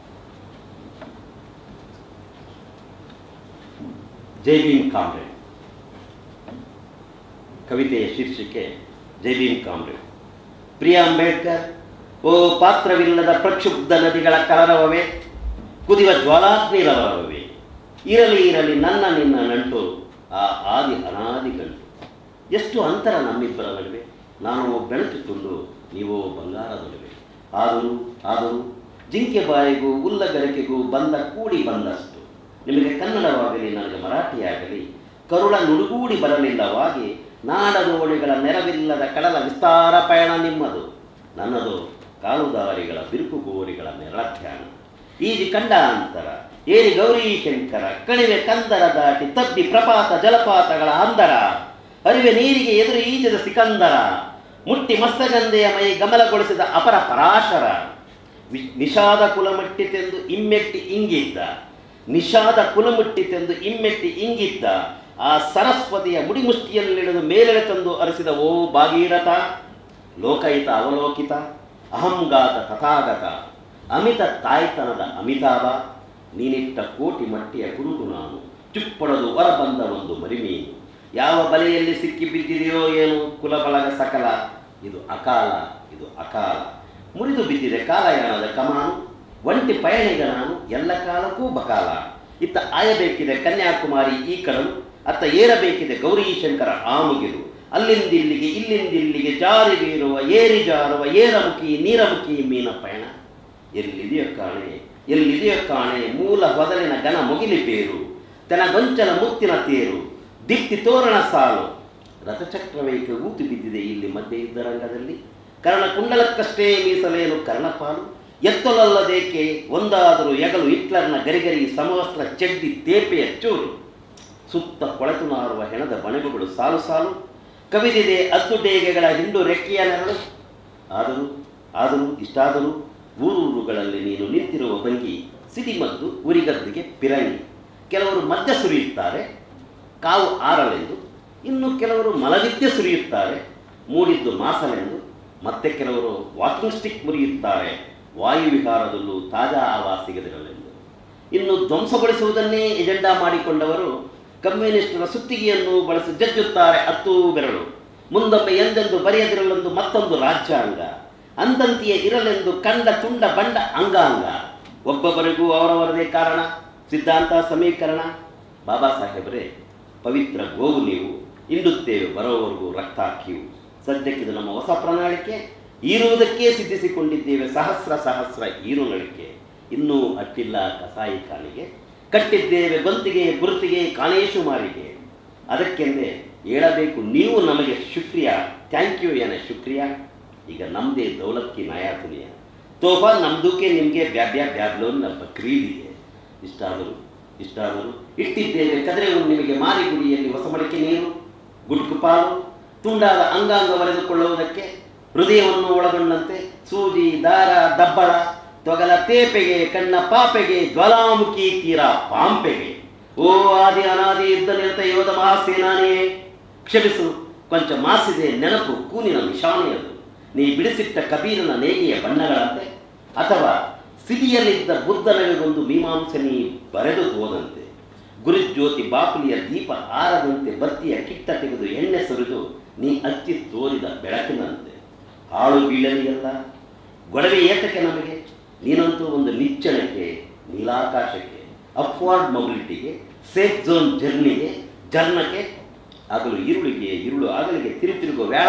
ಜೈ ಭೀಮ್ ಕಾಮ್ರೇಡ್ ಕವಿತೆಯ ಶೀರ್ಷಿಕೆ ಜೈ ಭೀಮ್ ಕಾಮ್ರೇಡ್. ಪ್ರಿಯ ಅಂಬೇಡ್ಕರ್, ಓ ಪಾತ್ರವಿಲ್ಲದ ಪ್ರಕ್ಷುಬ್ಧ ನದಿಗಳ ಕಲರವವೇ, ಕುದಿವ ಜ್ವಾಲಾಗ್ನಿರವರವೇ, ಇರಲಿ ಇರಲಿ ನನ್ನ ನಿನ್ನ ನಂಟು ಆ ಆದಿ ಅನಾದಿ ಗಂಟು. ಎಷ್ಟು ಅಂತರ ನಮ್ಮಿಬ್ಬರ ನಡುವೆ, ನಾನು ಬೆಳಕು ತುಂಡು ನೀವು ಬಂಗಾರದೊಡವೆ. ಆದರೂ ಜಿಂಕೆ ಬಾಯಿಗೂ ಉಲ್ಲಗರಿಕೆಗೂ ಬಂದ ಕೂಡಿ ಬಂದಷ್ಟು, ನಿಮಗೆ ಕನ್ನಡವಾಗಲಿ ನನಗೆ ಮರಾಠಿಯಾಗಲಿ ಕರುಳ ನುಡುಗೂಡಿ ಬರಲಿಲ್ಲವಾಗಿ, ನಾಡದೋಣಿಗಳ ನೆರವಿಲ್ಲದ ಕಡಲ ವಿಸ್ತಾರ ಪಯಣ ನಿಮ್ಮದು, ನನ್ನದು ಕಾಲುದಾರಿಗಳ ಬಿರುಕು ಗೋರಿಗಳ ನೆರಳಧ್ಯಾನ. ಈಜಿ ಕಂಡ ಅಂತರ ಏರಿ ಗೌರಿ ಶಂಕರ, ಕಣಿವೆ ಕಂದರ ದಾಟಿ ತಬ್ಬಿ ಪ್ರಪಾತ ಜಲಪಾತಗಳ ಅಂದರ, ಅರಿವೆ ನೀರಿಗೆ ಎದುರು ಈಜದ ಸಿಕಂದರ, ಮುಟ್ಟಿ ಮಸ್ತಗಂಧೆಯ ಮೈ ಗಮನಗೊಳಿಸಿದ ಅಪರ ಪರಾಶರ. ನಿಷಾದ ಕುಲಮಟ್ಟಿತೆಂದು ಇಮ್ಮೆಟ್ಟಿ ಇಂಗಿದ್ದ, ನಿಷಾದ ಕುಲಮುಟ್ಟಿತೆಂದು ಇಮ್ಮೆಟ್ಟಿ ಇಂಗಿದ್ದ, ಆ ಸರಸ್ವತಿಯ ಮುಡಿಮುಷ್ಟಿಯಲ್ಲಿಳಿದು ಮೇಲೆಳೆ ತಂದು ಅರಸಿದ ಓ ಭಾಗೀರಥ. ಲೋಕಹಿತ ಅವಲೋಕಿತ, ಅಹಂಗಾತ ತಥಾಗತ, ಅಮಿತ ತಾಯ್ತನದ ಅಮಿತಾಭ, ನೀನಿಟ್ಟ ಕೋಟಿ ಮಟ್ಟಿಯ ಕುರುಡು ನಾನು, ಚುಪ್ಪಡದು ಹೊರಬಂದ ಒಂದು ಮರಿಮೀನು. ಯಾವ ಬಲೆಯಲ್ಲಿ ಸಿಕ್ಕಿ ಬಿದ್ದಿದೆಯೋ ಏನು ಕುಲಬಳಗ ಸಕಲ, ಇದು ಅಕಾಲ ಇದು ಅಕಾಲ. ಮುರಿದು ಬಿದ್ದಿದೆ ಕಾಲಯಾನದ ಕಮಾನು, ಒಂಟಿ ಪಯಣಿಗ ನಾನು ಎಲ್ಲ ಕಾಲಕ್ಕೂ ಬಕಾಲ. ಇತ್ತ ಆಯಬೇಕಿದೆ ಕನ್ಯಾಕುಮಾರಿ ಈ ಕಡಲು, ಅತ್ತ ಏರಬೇಕಿದೆ ಗೌರೀಶಂಕರ ಆ ಮುಗಿಲು. ಅಲ್ಲಿಂದಿಲ್ಲಿಗೆ ಇಲ್ಲಿಂದಿಲ್ಲಿಗೆ ಜಾರಿ ಬೀರುವ ಏರಿ ಜಾರುವ ಏರಮುಖಿ ನೀರಮುಖಿ ಮೀನ ಪಯಣ. ಎಲ್ಲಿದೆಯೋ ಕಾಣೆ ಮೂಲ ಹೊದಲಿನ ಘನ ಮುಗಿಲಿ ಬೇರು, ತೆನಗೊಂಚಲ ಮುತ್ತಿನ ತೇರು, ದಿಟ್ಟಿ ತೋರಣ ಸಾಲು. ರಥಚಕ್ರವೇಕೆ ಊತು ಬಿದ್ದಿದೆ ಇಲ್ಲಿ ಮಧ್ಯೆ ಇದ್ದ ರಂಗದಲ್ಲಿ, ಕರ್ಣಕುಂಡಲಕ್ಕಷ್ಟೇ ಮೀಸಲೇನು ಕರ್ಣಪಾಲು. ಎತ್ತಲಲ್ಲದೇಕೆ ಒಂದಾದರೂ ಎಗಲು ಹಿಟ್ಲರ್ನ ಗರಿಗರಿ ಸಮವಸ್ತ್ರ ಚೆಡ್ಡಿ ತೇಪೆಯ ಚೂರು. ಸುತ್ತ ಕೊಳೆತು ನಾರುವ ಹೆಣದ ಬಣಗುಗಳು ಸಾಲು ಸಾಲು, ಕವಿದಿದೆ ಅದ್ದುಡೇಗೆಗಳ ಹಿಂಡು ರೆಕ್ಕೆಯ ನೆರಳು. ಆದರೂ ಇಷ್ಟಾದರೂ ಊರೂರುಗಳಲ್ಲಿ ನೀನು ನಿಂತಿರುವ ಭಂಗಿ ಸಿಡಿಮದ್ದು ಉರಿಗದ್ದಿಗೆ ಪಿರಂಗಿ. ಕೆಲವರು ಮದ್ಯ ಸುರಿಯುತ್ತಾರೆ ಕಾವು ಆರಲೆಂದು, ಇನ್ನು ಕೆಲವರು ಮಲವಿದ್ಯೆ ಸುರಿಯುತ್ತಾರೆ ಮೂಡಿದ್ದು ಮಾಸಲೆಂದು, ಮತ್ತೆ ಕೆಲವರು ವಾಕಿಂಗ್ ಸ್ಟಿಕ್ ಮುರಿಯುತ್ತಾರೆ ವಾಯುವಿಹಾರದಲ್ಲೂ ತಾಜಾ ಆವಾಸ ಸಿಗದಿರಲೆಂದು. ಇನ್ನು ಧ್ವಂಸಗೊಳಿಸುವುದನ್ನೇ ಎಜೆಂಡಾ ಮಾಡಿಕೊಂಡವರು ಕಮ್ಯುನಿಸ್ಟರ ಸುತ್ತಿಗೆಯನ್ನು ಬಳಸಿ ಜಜ್ಜುತ್ತಾರೆ ಹತ್ತೂ ಬೆರಳು. ಮುಂದೊಮ್ಮೆ ಎಂದೆಂದು ಬರೆಯದಿರಲೆಂದು ಮತ್ತೊಂದು ರಾಜ್ಯಾಂಗ, ಅಂದಂತೆಯೇ ಇರಲೆಂದು ಕಂಡ ತುಂಡ ಬಂಡ ಅಂಗಾಂಗ. ಒಬ್ಬೊಬ್ಬರಿಗೂ ಅವರವರದೇ ಕಾರಣ, ಸಿದ್ಧಾಂತ ಸಮೀಕರಣ. ಬಾಬಾ ಸಾಹೇಬರೇ, ಪವಿತ್ರ ಗೋವು ನೀವು, ಹಿಂಡುತ್ತೇವೆ ಬರೋವರೆಗೂ ರಕ್ತ ಹಾಕಿವು. ಸದ್ಯಕ್ಕಿದು ನಮ್ಮ ಹೊಸ ಪ್ರಣಾಳಿಕೆ, ಈರುವುದಕ್ಕೆ ಸಿದ್ಧಿಸಿಕೊಂಡಿದ್ದೇವೆ ಸಹಸ್ರ ಸಹಸ್ರ ಈರುನಳಿಕೆ. ಇನ್ನೂ ಅಟ್ಟಿಲ್ಲ ಕಸಾಯಿ ಕಾಲಿಗೆ, ಕಟ್ಟಿದ್ದೇವೆ ಗೊಂತಿಗೆ ಗುರುತಿಗೆ ಕಾಣೇಶು ಮಾರಿಗೆ. ಅದಕ್ಕೆಂದೇ ಹೇಳಬೇಕು ನೀವು ನಮಗೆ ಶುಕ್ರಿಯ, ಥ್ಯಾಂಕ್ ಯು ಏನ ಶುಕ್ರಿಯ. ಈಗ ನಮ್ಮದೇ ದೌಲತ್ಕಿ ನಯಾ ದುನಿಯಾ, ತೋಫಾ ನಮ್ದಕ್ಕೆ ನಿಮಗೆ ಬ್ಯಾಬ್ಯಾ ಬ್ಯಾಬ್ಲೋನ್ ಬಕ್ರೀದಿದೆ. ಇಷ್ಟಾದರೂ ಇಟ್ಟಿದ್ದೇವೆ ಕದರೆ ನಿಮಗೆ ಮಾರಿಗುಡಿಯಲ್ಲಿ ಹೊಸ ಮಡಿಕೆ ನೀರು, ಗುಡ್ಕು ಪಾಲು, ತುಂಡಾದ ಅಂಗಾಂಗ ಒರೆದುಕೊಳ್ಳುವುದಕ್ಕೆ, ಹೃದಯವನ್ನು ಒಳಗೊಂಡಂತೆ ಸೂಜಿ ದಾರ ದಬ್ಬಳ, ತೊಗಲ ತೇಪೆಗೆ ಕಣ್ಣ ಪಾಪೆಗೆ ಜ್ವಾಲಾಮುಖಿ ತೀರ ಪಾಂಪೆಗೆ. ಓ ಆದಿ ಅನಾದಿ ಯುದ್ಧ ನಿರತ ಯೋಧ ಮಹಾಸೇನಾನಿಯೇ, ಕ್ಷಮಿಸು ಕೊಂಚ ಮಾಸಿದೆ ನೆನಪು ಕೂನಿನ ನಿಶಾನೆಯದು. ನೀ ಬಿಡಿಸಿಟ್ಟ ಕಬೀರನ ನೇಗಿಯ ಬಣ್ಣಗಳಂತೆ, ಅಥವಾ ಸಿಡಿಯಲಿದ್ದ ಬುದ್ಧನಿಗೊಂದು ಮೀಮಾಂಸೆ ನೀ ಬರೆದು ಹೋದಂತೆ. ಗುರುಜ್ಯೋತಿ ಬಾಪುಲಿಯ ದೀಪ ಆರದಂತೆ ಬತ್ತಿಯ ಕಿಟ್ಟ ತೆಗೆದು ಎಣ್ಣೆ ಸುರಿದು ನೀ ಹಚ್ಚಿ ತೋರಿದ ಬೆಳಕಿನಂತೆ. ಹಾಳು ಬೀಳಲಿಯಲ್ಲ ಗೊಡವೆ ಏತಕ್ಕೆ ನಮಗೆ, ನೀನಂತೂ ಒಂದು ನಿಚ್ಚಳಕ್ಕೆ ನೀಲಾಕಾಶಕ್ಕೆ, ಅಪ್ವಾರ್ಡ್ ಮೊಬಿಲಿಟಿಗೆ, ಸೇಫ್ ಝೋನ್ ಜರ್ನಕ್ಕೆ, ಹಗಲು ഇരുಳು ಆಗಲಿಗೆ ತಿರುಗೋ ವೇಳ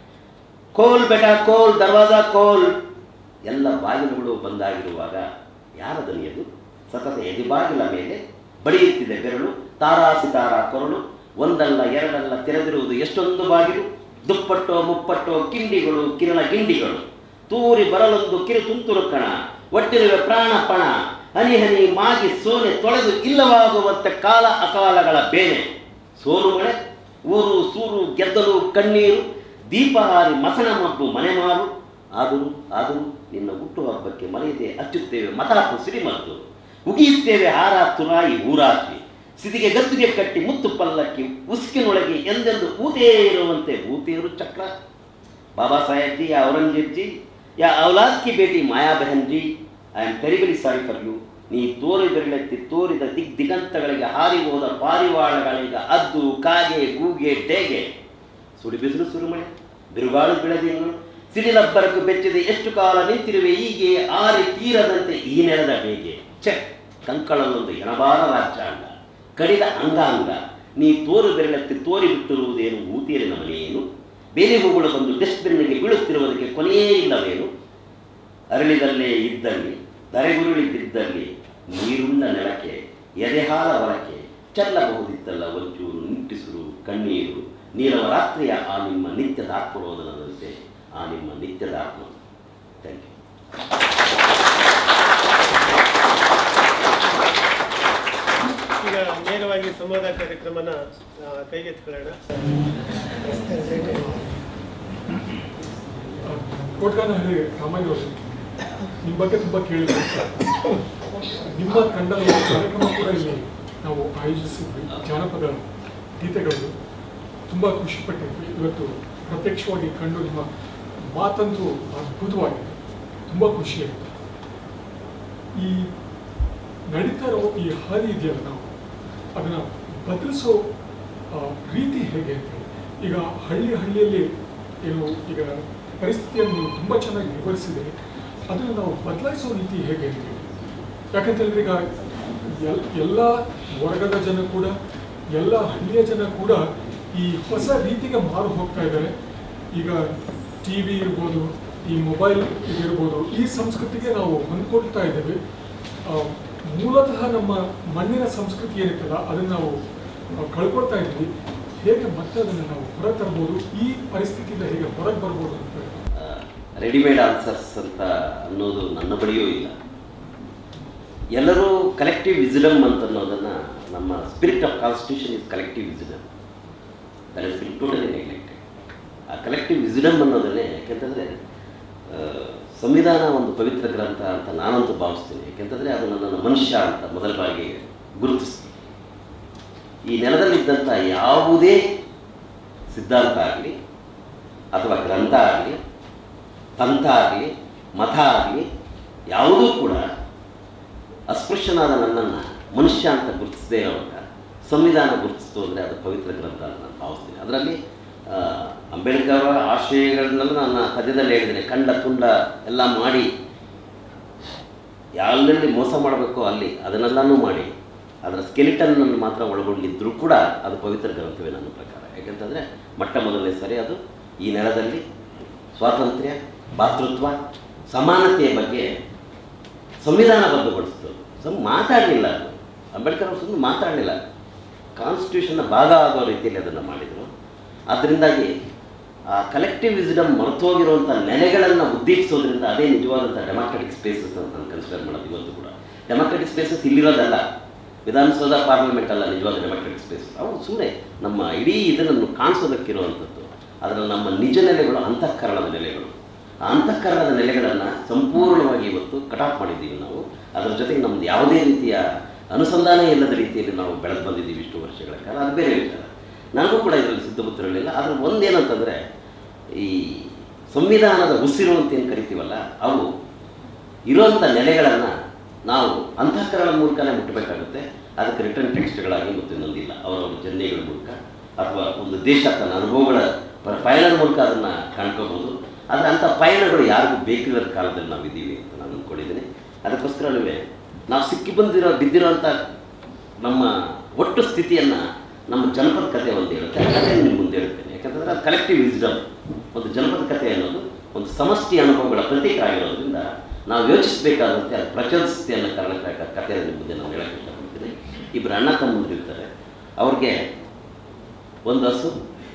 ಕೋಲ್ ಬೆಟ ಕೋಲ್ ದರ್ವಾಜಾ ಕೋಲ್. ಎಲ್ಲ ಬಾಗಿಲುಗಳು ಬಂದಾಗಿರುವಾಗ ಯಾರ ದನಿಯದು? ಸತತ ಎದಿಬಾಗಿಲ ಮೇಲೆ ಬಡಿಯುತ್ತಿದೆ ಬೆರಳು, ತಾರಾ ಸಿತಾರ ಕೊರಳು, ಒಂದಲ್ಲ ಎರಡಲ್ಲ ತೆರೆದಿರುವುದು ಎಷ್ಟೊಂದು ಬಾಗಿಲು, ದುಪ್ಪಟ್ಟೋ ಮುಪ್ಪಟ್ಟೋ ಕಿಂಡಿಗಳು ಕಿರಣ ಗಿಂಡಿಗಳು, ತೂರಿ ಬರಲೊಂದು ಕಿರು ತುಂತುರು ಕಣ, ಒಟ್ಟಿರುವೆ ಪ್ರಾಣ ಪಣ, ಹನಿ ಹನಿ ಮಾಗಿ ಸೋನೆ ತೊಳೆದು ಇಲ್ಲವಾಗುವಂತೆ ಕಾಲ ಅಕಾಲಗಳ ಬೇನೆ, ಸೋಲು ಮಳೆ ಊರು ಸೂರು ಗೆದ್ದಲು ಕಣ್ಣೀರು, ದೀಪ ಹಾರಿ ಮಸಣ ಮಬ್ಬು ಮನೆ ಮಾರು, ಆದರೂ ನಿನ್ನ ಹುಟ್ಟುಹಬ್ಬಕ್ಕೆ ಮರೆಯದೆ ಹಚ್ಚುತ್ತೇವೆ ಮತಾಪು ಸಿಡಿಮದ್ದು, ಉಗಿಯುತ್ತೇವೆ ಹಾರ ತುರಾಯಿ ಊರಾಶಿ, ಸಿದಿಗೆ ಗದ್ದುಗೆ ಕಟ್ಟಿ ಮುತ್ತು ಪಲ್ಲಕ್ಕಿ, ಉಸುಕಿನೊಳಗೆ ಎಂದೆಂದು ಊತೇ ಇರುವಂತೆ ಊತೇರು ಚಕ್ರ. ಬಾಬಾ ಸಾಹೇಬ್ ಜಿ ಯಾ ಔರಂಗಜೇಬ್ ಜಿ ಯಾ ಔಲಾದ್ ಕಿ ಬೇಟಿ Maya Behen ji, I am terribly sorry for you. ನೀ ಬೆರಳೆತ್ತಿ ತೋರಿದ ದಿಗಂತಗಳಿಗೆ ಹಾರಿ ಹೋದ ಪಾರಿವಾಳಗಳಿಗೆ ಅದ್ದು ಕಾಗೆ ಗೂಗೆ ಡೇಗೆ, ಸುಡಿ ಬಿಸಿಲು ಸುರುಮಳೆ ಬಿರುಗಾಳು ಬೆಳೆದಿನ್ನು, ಸಿಡಿಲಬ್ಬರಕ್ಕೂ ಬೆಚ್ಚಿದೆ ಎಷ್ಟು ಕಾಲ ನಿಂತಿರುವೆ ಹೀಗೆ ಆರಿ ತೀರದಂತೆ ಈ ನೆಲದ ಬೇಗೆ. ಚೆಕ್ ಕಂಕಳಲ್ಲೊಂದು ಎಣಬಾರ ರಾಜ್ಯಾಂಗ ಕಡಿದ ಅಂಗಾಂಗ, ನೀ ಬೆರಳೆತ್ತಿ ತೋರಿ ಬಿಟ್ಟಿರುವುದೇನು ಊತೀರಿನ ಮನೆಯೇನು, ಬೇರೆ ಹೂಗಳು ಬಂದು ಡಸ್ಟ್ಬಿನ್ನಿಗೆ ಬೀಳುತ್ತಿರುವುದಕ್ಕೆ ಕೊನೆಯೇ ಇಲ್ಲವೇನು, ಅರಳಿದಲ್ಲೇ ಇದ್ದಲ್ಲಿ ಧರೆಗುರುಳಿದ್ದಲ್ಲಿ ನೀರುಳ್ಳ ನೆಲಕ್ಕೆ ಎದೆಹಾಲ ಹೊರಕ್ಕೆ ಚೆಲ್ಲಬಹುದಿತ್ತಲ್ಲ ಒಂಚೂರು ನಿಟ್ಟಿಸುರು ಕಣ್ಣೀರು, ನೀರವ ರಾತ್ರಿಯ ಆ ನಿಮ್ಮ ನಿತ್ಯದ ಆತ್ಮರೋದನದಂತೆ ಆ ನಿಮ್ಮ ನಿತ್ಯದ ಆತ್ಮ. Thank you. ಈಗ ನೇರವಾಗಿ ಸಂವಾದ ಕಾರ್ಯಕ್ರಮನ ಕೈಗೆತ್ತಿಕೊಳ್ಳೋಣ. ಕೋಟಗಾನಹಳ್ಳಿ ರಾಮಯ್ಯ ಅವರು ನಿಮ್ಮ ಬಗ್ಗೆ ತುಂಬ ಕೇಳಿದ್ರು. ನಿಮ್ಮ ತಂಡದ ಕಾರ್ಯಕ್ರಮ ಕೂಡ ಇಲ್ಲಿ ನಾವು ಆಯೋಜಿಸಿದ್ವಿ. ಜಾನಪದ ಗೀತೆಗಳು ತುಂಬ ಖುಷಿಪಟ್ಟಿದ್ವಿ. ಇವತ್ತು ಪ್ರತ್ಯಕ್ಷವಾಗಿ ಕಂಡು ನಿಮ್ಮ ಮಾತಂತೂ ಅದ್ಭುತವಾಗಿದೆ, ತುಂಬ ಖುಷಿಯಾಗಿದೆ. ಈ ನಡೀತಾ ಇರೋ ಈ ಹಾದಿ ಇದೆಯಲ್ಲ, ನಾವು ಅದನ್ನು ಬದಲಿಸೋ ರೀತಿ ಹೇಗೆ ಅಂತೇಳಿ, ಈಗ ಹಳ್ಳಿಯಲ್ಲಿ ಏನು ಈಗ ಪರಿಸ್ಥಿತಿಯನ್ನು ನೀವು ತುಂಬ ಚೆನ್ನಾಗಿ ವಿವರಿಸಿದ್ದೀರಿ. ಅದನ್ನು ನಾವು ಬದಲಾಯಿಸೋ ರೀತಿ ಹೇಗೆ ಅಂತೇಳಿ, ಯಾಕಂತ ಹೇಳಿದ್ರೆ ಈಗ ಎಲ್ಲ ವರ್ಗದ ಜನ ಕೂಡ, ಎಲ್ಲ ಹಳ್ಳಿಯ ಜನ ಕೂಡ ಈ ಹೊಸ ರೀತಿಗೆ ಮಾರು ಹೋಗ್ತಾ ಇದ್ದಾರೆ. ಈಗ ಟಿ ವಿ ಇರ್ಬೋದು, ಈ ಮೊಬೈಲ್ ಇದಿರ್ಬೋದು, ಈ ಸಂಸ್ಕೃತಿಗೆ ನಾವು ಹೊಂದ್ಕೊಳ್ತಾ ಇದ್ದೇವೆ. ಮೂಲತಃ ನಮ್ಮ ಮಣ್ಣಿನ ಸಂಸ್ಕೃತಿ ಏನಿತ್ತಲ್ಲ ಅದನ್ನು ನಾವು ಕಳ್ಕೊಳ್ತಾ ಇದ್ವಿ. ಹೇಗೆ ಮತ್ತೆ ಅದನ್ನು ನಾವು ಹೊರ ತರ್ಬೋದು, ಈ ಪರಿಸ್ಥಿತಿಯಿಂದ ಹೇಗೆ ಹೊರಗೆ ಬರ್ಬೋದು ಅಂತ. ರೆಡಿಮೇಡ್ ಆನ್ಸರ್ಸ್ ಅಂತ ಅನ್ನೋದು ನನ್ನ ಬಳಿಯೂ ಇಲ್ಲ. ಎಲ್ಲರೂ ಕಲೆಕ್ಟಿವ್ ವಿಸಿಡಮ್ ಅಂತ ಅನ್ನೋದನ್ನು, ನಮ್ಮ spirit of constitution is collective wisdom, that is been totally neglected. ಆ ಕಲೆಕ್ಟಿವ್ ವಿಸಿಡಮ್ ಅನ್ನೋದನ್ನೇ, ಯಾಕೆಂತಂದರೆ ಸಂವಿಧಾನ ಒಂದು ಪವಿತ್ರ ಗ್ರಂಥ ಅಂತ ನಾನಂತೂ ಭಾವಿಸ್ತೀನಿ. ಯಾಕೆಂತಂದರೆ ಅದು ನನ್ನನ್ನು ಮನುಷ್ಯ ಅಂತ ಮೊದಲ ಬಾರಿಗೆ ಗುರುತಿಸ್ತೀನಿ. ಈ ನೆಲದಲ್ಲಿದ್ದಂಥ ಯಾವುದೇ ಸಿದ್ಧಾಂತ ಆಗಲಿ ಅಥವಾ ಗ್ರಂಥ ಆಗಲಿ, ಪಂಥ ಆಗಲಿ, ಮತ ಆಗಲಿ, ಯಾವುದೂ ಕೂಡ ಅಸ್ಪೃಶ್ಯನಾದ ನನ್ನನ್ನು ಮನುಷ್ಯ ಅಂತ ಗುರುತಿಸದೇ ಇರೋವಾಗ ಸಂವಿಧಾನ ಗುರುತಿಸ್ತು ಅಂದರೆ ಅದು ಪವಿತ್ರ ಗ್ರಂಥ ಅಂತ ನಾನು ಭಾವಿಸ್ತೀನಿ. ಅದರಲ್ಲಿ ಅಂಬೇಡ್ಕರ್ ಅವರ ಆಶಯಗಳನ್ನೆಲ್ಲ ನನ್ನ ಪದ್ಯದಲ್ಲಿ ಹೇಳಿದ್ದೇನೆ. ಕಂಡ ತುಂಡ ಎಲ್ಲ ಮಾಡಿ, ಎಲ್ಲೆಲ್ಲಿ ಮೋಸ ಮಾಡಬೇಕೋ ಅಲ್ಲಿ ಅದನ್ನೆಲ್ಲನೂ ಮಾಡಿ, ಅದರ ಸ್ಕೆಲಿಟನ್ನನ್ನು ಮಾತ್ರ ಒಳಗೊಂಡಿದ್ದರೂ ಕೂಡ ಅದು ಪವಿತ್ರ ಗ್ರಂಥವೇ ನನ್ನ ಪ್ರಕಾರ. ಯಾಕೆಂತಂದರೆ ಮೊಟ್ಟ ಮೊದಲನೇ ಸರಿ ಅದು ಈ ನೆಲದಲ್ಲಿ ಸ್ವಾತಂತ್ರ್ಯ, ಭಾತೃತ್ವ, ಸಮಾನತೆಯ ಬಗ್ಗೆ ಸಂವಿಧಾನಬದ್ಧಗೊಳಿಸ್ತು. ಮಾತಾಡಲಿಲ್ಲ ಅದು. ಅಂಬೇಡ್ಕರ್ ಅವರು ಸುಮ್ಮನೆ ಮಾತಾಡಲಿಲ್ಲ, ಕಾನ್ಸ್ಟಿಟ್ಯೂಷನ್ನ ಭಾಗ ಆಗೋ ರೀತಿಯಲ್ಲಿ ಅದನ್ನು ಮಾಡಿದರು. ಅದರಿಂದಾಗಿ ಆ ಕಲೆಕ್ಟಿವ್ ವಿಸ್ಡಮ್ ಮರೆತೋಗಿರುವಂಥ ನೆಲೆಗಳನ್ನು ಉದ್ದೀಪಿಸೋದ್ರಿಂದ ಅದೇ ನಿಜವಾದಂಥ ಡೆಮಾಕ್ರೆಟಿಕ್ ಸ್ಪೇಸಸ್ ಅಂತ ನಾನು ಕನ್ಸಿಡರ್ ಮಾಡೋದು. ಇವತ್ತು ಕೂಡ ಡೆಮಾಕ್ರೆಟಿಕ್ ಸ್ಪೇಸಸ್ ಇಲ್ಲಿರೋದಲ್ಲ, ವಿಧಾನಸೌಧ ಪಾರ್ಲಿಮೆಂಟ್ ಅಲ್ಲ ನಿಜವಾದ ಡೆಮಾಕ್ರೆಟಿಕ್ ಸ್ಪೇಸಸ್. ಅವು ಸುಮ್ಮನೆ ನಮ್ಮ ಇಡೀ ಇದನ್ನು ಕಾಣಿಸೋದಕ್ಕಿರುವಂಥದ್ದು. ಅದರಲ್ಲಿ ನಮ್ಮ ನಿಜ ನೆಲೆಗಳು ಅಂತಃಕರಣದ ನೆಲೆಗಳು. ಆ ಅಂತಃಕರಣದ ನೆಲೆಗಳನ್ನು ಸಂಪೂರ್ಣವಾಗಿ ಇವತ್ತು ಕಟಾಫ್ ಮಾಡಿದ್ದೀವಿ ನಾವು. ಅದರ ಜೊತೆಗೆ ನಮ್ಮದು ಯಾವುದೇ ರೀತಿಯ ಅನುಸಂಧಾನ ಇಲ್ಲದ ರೀತಿಯಲ್ಲಿ ನಾವು ಬೆಳೆದು ಬಂದಿದ್ದೀವಿ ಇಷ್ಟು ವರ್ಷಗಳ ಕಾಲ. ಅದು ಬೇರೆ ವಿಚಾರ. ನನಗೂ ಕೂಡ ಇದರಲ್ಲಿ ಸಿದ್ಧಪುತ್ರಗಳಿಲ್ಲ. ಆದರೆ ಒಂದೇನಂತಂದರೆ, ಈ ಸಂವಿಧಾನದ ಉಸಿರು ಅಂತ ಏನು ಕರಿತೀವಲ್ಲ, ಅವು ಇರುವಂಥ ನೆಲೆಗಳನ್ನು ನಾವು ಅಂತಃಕರಣದ ಮೂಲಕನೇ ಮುಟ್ಟಬೇಕಾಗುತ್ತೆ. ಅದಕ್ಕೆ ರಿಟರ್ನ್ ಟೆಕ್ಸ್ಟ್ಗಳಾಗಿ ಮತ್ತು ಇನ್ನೊಂದಿಲ್ಲ, ಅವರವರ ಜರ್ನಿಗಳ ಮೂಲಕ ಅಥವಾ ಒಂದು ದೇಶ ತನ್ನ ಅನುಭವಗಳ ಪಯಣದ ಮೂಲಕ ಅದನ್ನು ಕಾಣ್ಕೋಬೋದು. ಆದರೆ ಅಂಥ ಪಯಣಗಳು ಯಾರಿಗೂ ಬೇಕಿಲ್ಲದ ಕಾಲದಲ್ಲಿ ನಾವು ಇದ್ದೀವಿ ಅಂತ ನಾನು ಅಂದ್ಕೊಂಡಿದ್ದೀನಿ. ಅದಕ್ಕೋಸ್ಕರವೇ ನಾವು ಬಿದ್ದಿರೋಂಥ ನಮ್ಮ ಒಟ್ಟು ಸ್ಥಿತಿಯನ್ನು ನಮ್ಮ ಜನಪದ ಕಥೆ ಒಂದು ಹೇಳುತ್ತೆ. ಆ ಕಥೆಯನ್ನು ನಿಮ್ಮ ಮುಂದೆ ಹೇಳ್ತೇನೆ. ಯಾಕಂತಂದರೆ ಅದು ಕಲೆಕ್ಟಿವ್ ವಿಸ್ಡಮ್. ಒಂದು ಜನಪದ ಕಥೆ ಅನ್ನೋದು ಒಂದು ಸಮಷ್ಟಿ ಅನುಭವಗಳ ಪ್ರತೀಕ ಆಗಿರೋದ್ರಿಂದ ನಾವು ಯೋಚಿಸಬೇಕಾದಂತೆ ಅದು ಪ್ರಚೋದಿಸುತ್ತೆ ಅನ್ನೋ ಕಾರಣಕ್ಕಾಗಿ ಕಥೆಯಲ್ಲಿ ಮುಂದೆ ನಾವು ಹೇಳಕ್ಕೆ ಇಷ್ಟಪಡ್ತೀನಿ. ಇಬ್ಬರು ಅಣ್ಣ ತಮ್ಮಂದಿರು ಇರ್ತಾರೆ. ಅವ್ರಿಗೆ ಒಂದು ಹಸು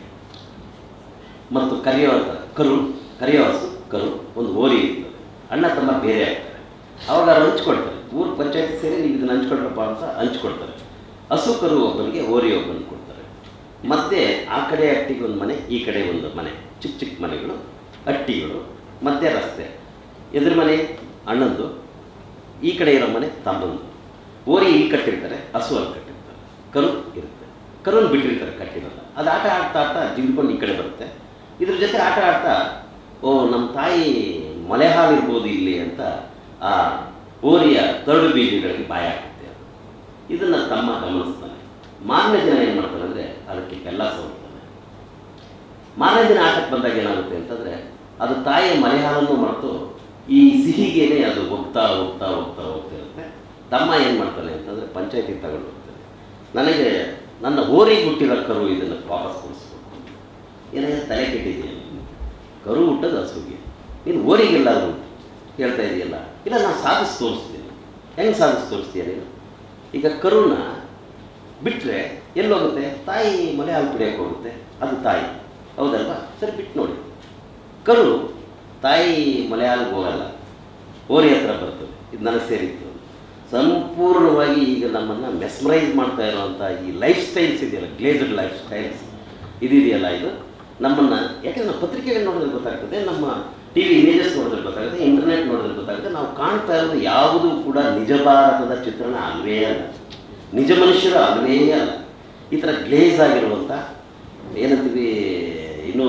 ಮತ್ತು ಕರಿಯೋ ಹಸು ಕರು ಒಂದು ಓರಿ ಇರ್ತದೆ. ಅಣ್ಣ ತಮ್ಮ ಬೇರೆ ಆಗ್ತಾರೆ. ಅವಾಗ ಅವ್ರು ಹಂಚ್ಕೊಳ್ತಾರೆ. ಊರು ಪಂಚಾಯತಿ ಸೇರಿ ನೀವು ಇದನ್ನು ಹಂಚ್ಕೊಳ್ರಪ್ಪ ಅಂತ ಹಂಚ್ಕೊಳ್ತಾರೆ. ಹಸು ಕರು ಒಬ್ಬನಿಗೆ ಓರಿ ಒಬ್ಬನಿಗೆ ಕೊಡ್ತಾರೆ. ಮತ್ತು ಆ ಕಡೆ ಅಟ್ಟಿಗೆ ಒಂದು ಮನೆ, ಈ ಕಡೆ ಒಂದು ಮನೆ, ಚಿಕ್ಕ ಚಿಕ್ಕ ಮನೆಗಳು, ಅಟ್ಟಿಗಳು, ಮತ್ತು ರಸ್ತೆ. ಎದುರು ಮನೆ ಅಣ್ಣಂದು, ಈ ಕಡೆ ಇರೋ ಮನೆ ತಮ್ಮಂದು. ಓರಿ ಇಲ್ಲಿ ಕಟ್ಟಿರ್ತಾರೆ, ಹಸು ಅಲ್ಲಿ ಕಟ್ಟಿರ್ತಾರೆ, ಕರು ಇರುತ್ತೆ. ಕರುವನ್ನು ಬಿಟ್ಟಿರ್ತಾರೆ, ಕಟ್ಟಿರಲ್ಲ. ಅದು ಆಟ ಆಡ್ತಾ ಆಡ್ತಾ ಜಿಡ್ಕೊಂಡು ಈ ಕಡೆ ಬರುತ್ತೆ. ಇದ್ರ ಜೊತೆ ಆಟ ಆಡ್ತಾ ನಮ್ಮ ತಾಯಿ ಮಲೆ ಹಾಲು ಇರ್ಬೋದು ಇಲ್ಲಿ ಅಂತ ಆ ಓರಿಯ ತರಡು ಬೀಜಗಳಿಗೆ ಬಾಯ ಹಾಕುತ್ತೆ. ಇದನ್ನು ತಮ್ಮ ಗಮನಿಸ್ತಾನೆ. ಮಾರನೇ ದಿನ ಏನು ಮಾಡ್ತಾನೆ ಅಂದರೆ ಅದಕ್ಕೆ ಬೆಲ್ಲ ಸೋಡ್ತಾನೆ. ಮಾರನೇ ದಿನ ಆಟಕ್ಕೆ ಬಂದಾಗ ಏನಾಗುತ್ತೆ ಅಂತಂದರೆ ಅದು ತಾಯಿಯ ಮಲೆ ಹಾಲನ್ನು ಮರೆತು ಈ ಸಿಹಿಗೇನೆ ಅದು ಹೋಗ್ತಾ ಇರುತ್ತೆ. ತಮ್ಮ ಏನು ಮಾಡ್ತಾನೆ ಅಂತಂದರೆ ಪಂಚಾಯತಿಗೆ ತಗೊಂಡು ಹೋಗ್ತಾನೆ. ನನಗೆ ನನ್ನ ಓರಿಗೆ ಹುಟ್ಟಿರೋ ಕರು ಇದನ್ನು ವಾಪಸ್ ಕೊಡಿಸ್ಬೇಕು. ಏನಾದ್ರು ತಲೆ ಕೆಟ್ಟಿದೆಯಲ್ಲ, ಕರು ಹುಟ್ಟೋದು ಹಸುಗೆ, ನೀನು ಓರಿಗೆಲ್ಲಾದರೂ ಹೇಳ್ತಾ ಇದೆಯಲ್ಲ. ಇಲ್ಲ, ನಾನು ಸಾಧಿಸಿ ತೋರಿಸ್ತೀನಿ. ಹೆಂಗೆ ಸಾಧಿಸಿ ತೋರಿಸ್ತೀಯ ನೀನು? ಈಗ ಕರುನ ಬಿಟ್ಟರೆ ಎಲ್ಲೋಗುತ್ತೆ? ತಾಯಿ ಮಲೆ ಹಾಲು ಕುಡಿಯೋಕ್ಕೆ ಹೋಗುತ್ತೆ. ಅದು ತಾಯಿ, ಹೌದಲ್ವಾ? ಸರಿ, ಬಿಟ್ಟು ನೋಡಿ. ಕರು ತಾಯಿ ಮಲೆ ಹಾಲಿಗೆ ಹೋಗಲ್ಲ, ಓರಿ ಹತ್ರ ಬರ್ತದೆ. ಇದು ನನಗೆ ಸೇರಿತ್ತು. ಸಂಪೂರ್ಣವಾಗಿ ಈಗ ನಮ್ಮನ್ನು ಮೆಸ್ಮರೈಸ್ ಮಾಡ್ತಾ ಇರೋವಂಥ ಈ ಲೈಫ್ ಸ್ಟೈಲ್ಸ್ ಇದೆಯಲ್ಲ, ಗ್ಲೇಜ್ಡ್ ಲೈಫ್ ಸ್ಟೈಲ್ಸ್ ಇದೆಯಲ್ಲ, ಇದು ನಮ್ಮನ್ನು, ಯಾಕೆಂದರೆ ನಾವು ಪತ್ರಿಕೆಗಳು ನೋಡಿದ್ರೆ ಗೊತ್ತಾಗ್ತದೆ, ನಮ್ಮ ಟಿ ವಿ ಇಮೇಜಸ್ ನೋಡಿದ್ರೆ ಗೊತ್ತಾಗುತ್ತೆ, ಇಂಟರ್ನೆಟ್ ನೋಡಿದ್ರೆ ಗೊತ್ತಾಗುತ್ತೆ. ನಾವು ಕಾಣ್ತಾ ಇರೋದು ಯಾವುದೂ ಕೂಡ ನಿಜ ಭಾರತದ ಚಿತ್ರಣ ಅಲ್ವೇ ಅಲ್ಲ, ನಿಜ ಮನುಷ್ಯರು ಅಲ್ವೇ ಅಲ್ಲ. ಈ ಥರ ಗ್ಲೇಜ್ ಆಗಿರುವಂಥ ಏನಂತೀವಿ, ಇನ್ನೂ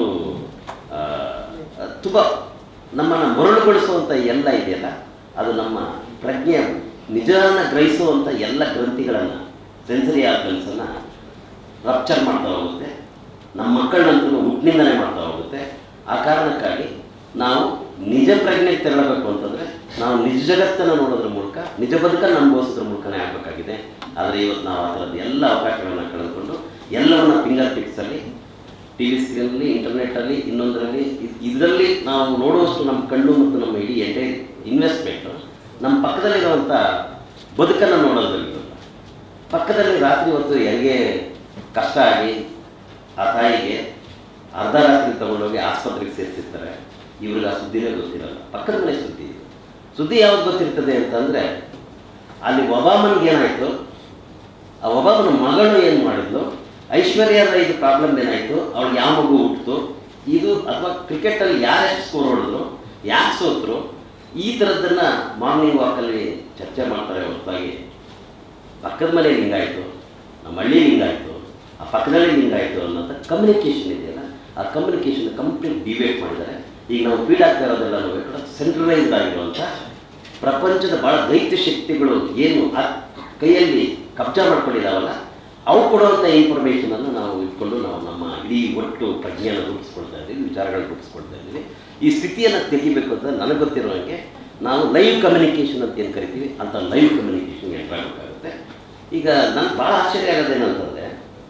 ತುಂಬ ನಮ್ಮನ್ನು ಮರಳುಗೊಳಿಸುವಂಥ ಎಲ್ಲ ಇದೆಯಲ್ಲ, ಅದು ನಮ್ಮ ಪ್ರಜ್ಞೆ ನಿಜನ ಗ್ರಹಿಸುವಂಥ ಎಲ್ಲ ಗ್ರಂಥಿಗಳನ್ನು, ಸೆನ್ಸರಿ ಆರ್ಗನ್ಸನ್ನು ರಪ್ಚರ್ ಮಾಡ್ತಾ ಹೋಗುತ್ತೆ. ನಮ್ಮ ಮಕ್ಕಳನ್ನಂತೂ ಹುಟ್ಟಿನಿಂದನೇ ಮಾಡ್ತಾ ಹೋಗುತ್ತೆ. ಆ ಕಾರಣಕ್ಕಾಗಿ ನಾವು ನಿಜ ಪ್ರಜ್ಞೆಗೆ ತೆರಳಬೇಕು ಅಂತಂದರೆ ನಾವು ನಿಜ ಜಗತ್ತನ್ನು ನೋಡೋದ್ರ ಮೂಲಕ, ನಿಜ ಬದುಕನ್ನು ಅನುಭವಿಸೋದ್ರ ಮೂಲಕನೇ ಆಗಬೇಕಾಗಿದೆ. ಆದರೆ ಇವತ್ತು ನಾವು ಆ ಥರದ್ದು ಎಲ್ಲ ಅವಕಾಶಗಳನ್ನು ಕಳೆದುಕೊಂಡು ಎಲ್ಲವನ್ನ ಫಿಂಗರ್ ಟಿಪ್ಸಲ್ಲಿ, ಟಿ ವಿ ಸ್ಕ್ರೀನಲ್ಲಿ, ಇಂಟರ್ನೆಟ್ಟಲ್ಲಿ, ಇನ್ನೊಂದರಲ್ಲಿ, ಇದರಲ್ಲಿ ನಾವು ನೋಡುವಷ್ಟು ನಮ್ಮ ಕಣ್ಣು ಮತ್ತು ನಮ್ಮ ಇಡೀ ಎಂಟೈರ್ ಇನ್ವೆಸ್ಟ್ಮೆಂಟು ನಮ್ಮ ಪಕ್ಕದಲ್ಲಿರುವಂಥ ಬದುಕನ್ನು ನೋಡೋದ್ರಲ್ಲಿ. ಪಕ್ಕದಲ್ಲಿ ರಾತ್ರಿ ಹೊತ್ತು ಹೆರಿಗೆ ಕಷ್ಟ ಆಗಿ ಆ ತಾಯಿಗೆ ಅರ್ಧ ರಾತ್ರಿ ತಗೊಂಡೋಗಿ ಆಸ್ಪತ್ರೆಗೆ ಸೇರಿಸಿರ್ತಾರೆ. ಇವ್ರಿಗೆ ಆ ಸುದ್ದಿನೇ ಗೊತ್ತಿರಲ್ಲ. ಪಕ್ಕದ ಮನೆ ಸುದ್ದಿ. ಸುದ್ದಿ ಯಾವ್ದು ಗೊತ್ತಿರ್ತದೆ ಅಂತಂದರೆ, ಅಲ್ಲಿ ಒಬಾಮನ್ಗೆ ಏನಾಯಿತು, ಆ ಒಬಾಮನ ಮಗಳು ಏನು ಮಾಡಿದ್ಲು, ಐಶ್ವರ್ಯ ರೈದು ಪ್ರಾಬ್ಲಮ್ ಏನಾಯಿತು, ಅವ್ಳಿಗೆ ಯಾವ ಮಗು ಹುಟ್ಟಿತು, ಇದು ಅಥವಾ ಕ್ರಿಕೆಟಲ್ಲಿ ಯಾರು ಎಷ್ಟು ಸ್ಕೋರ್ ಹೊಡೆದ್ರು, ಯಾಕೆ ಸೋತರು, ಈ ಥರದ್ದನ್ನು ಮಾರ್ನಿಂಗ್ ವಾಕಲ್ಲಿ ಚರ್ಚೆ ಮಾಡ್ತಾರೆ ಹೊರತಾಗಿ ಪಕ್ಕದ ಮನೆಯಲ್ಲಿ ಹಿಂಗಾಯಿತು, ನಮ್ಮ ಹಳ್ಳಿಯಲ್ಲಿ ಹಿಂಗಾಯಿತು, ಆ ಪಕ್ಕದಲ್ಲಿ ಹಿಂಗಾಯಿತು ಅನ್ನೋಂಥ ಕಮ್ಯುನಿಕೇಷನ್ ಇದೆಯಲ್ಲ, ಆ ಕಮ್ಯುನಿಕೇಷನ್ ಕಂಪ್ಲೀಟ್ ಡಿಬೇಟ್ ಮಾಡಿದ್ದಾರೆ. ಈಗ ನಾವು ಫೀಲ್ ಆಗ್ತಾ ಇರೋದೆಲ್ಲ ನಾವು ಸೆಂಟ್ರಲೈಸ್ಡ್ ಆಗಿರುವಂಥ ಪ್ರಪಂಚದ ಭಾಳ ದೈತ್ಯ ಶಕ್ತಿಗಳು ಏನು ಆ ಕೈಯಲ್ಲಿ ಕಬ್ಜಾ ಮಾಡ್ಕೊಂಡಿದ್ದಾವಲ್ಲ, ಅವು ಕೊಡುವಂಥ ಇನ್ಫಾರ್ಮೇಷನನ್ನು ನಾವು ಇಟ್ಕೊಂಡು ನಾವು ನಮ್ಮ ಇಡೀ ಒಟ್ಟು ಪ್ರಜ್ಞೆಯನ್ನು ರೂಪಿಸ್ಕೊಳ್ತಾ ಇದ್ದೀವಿ, ವಿಚಾರಗಳನ್ನು ರೂಪಿಸ್ಕೊಳ್ತಾ ಇದ್ದೀವಿ. ಈ ಸ್ಥಿತಿಯನ್ನು ತೆಗಿಬೇಕು ಅಂತ ನನಗೆ ಗೊತ್ತಿರೋ ಹಾಗೆ ನಾವು ಲೈವ್ ಕಮ್ಯುನಿಕೇಷನ್ ಅಂತ ಏನು ಕರಿತೀವಿ ಅಂತ ಲೈವ್ ಕಮ್ಯುನಿಕೇಷನ್ಗೆ ಎಂಟರ್ ಆಗಬೇಕಾಗುತ್ತೆ. ಈಗ ನನಗೆ ಭಾಳ ಆಶ್ಚರ್ಯ ಆಗೋದೇನಂತಂದರೆ,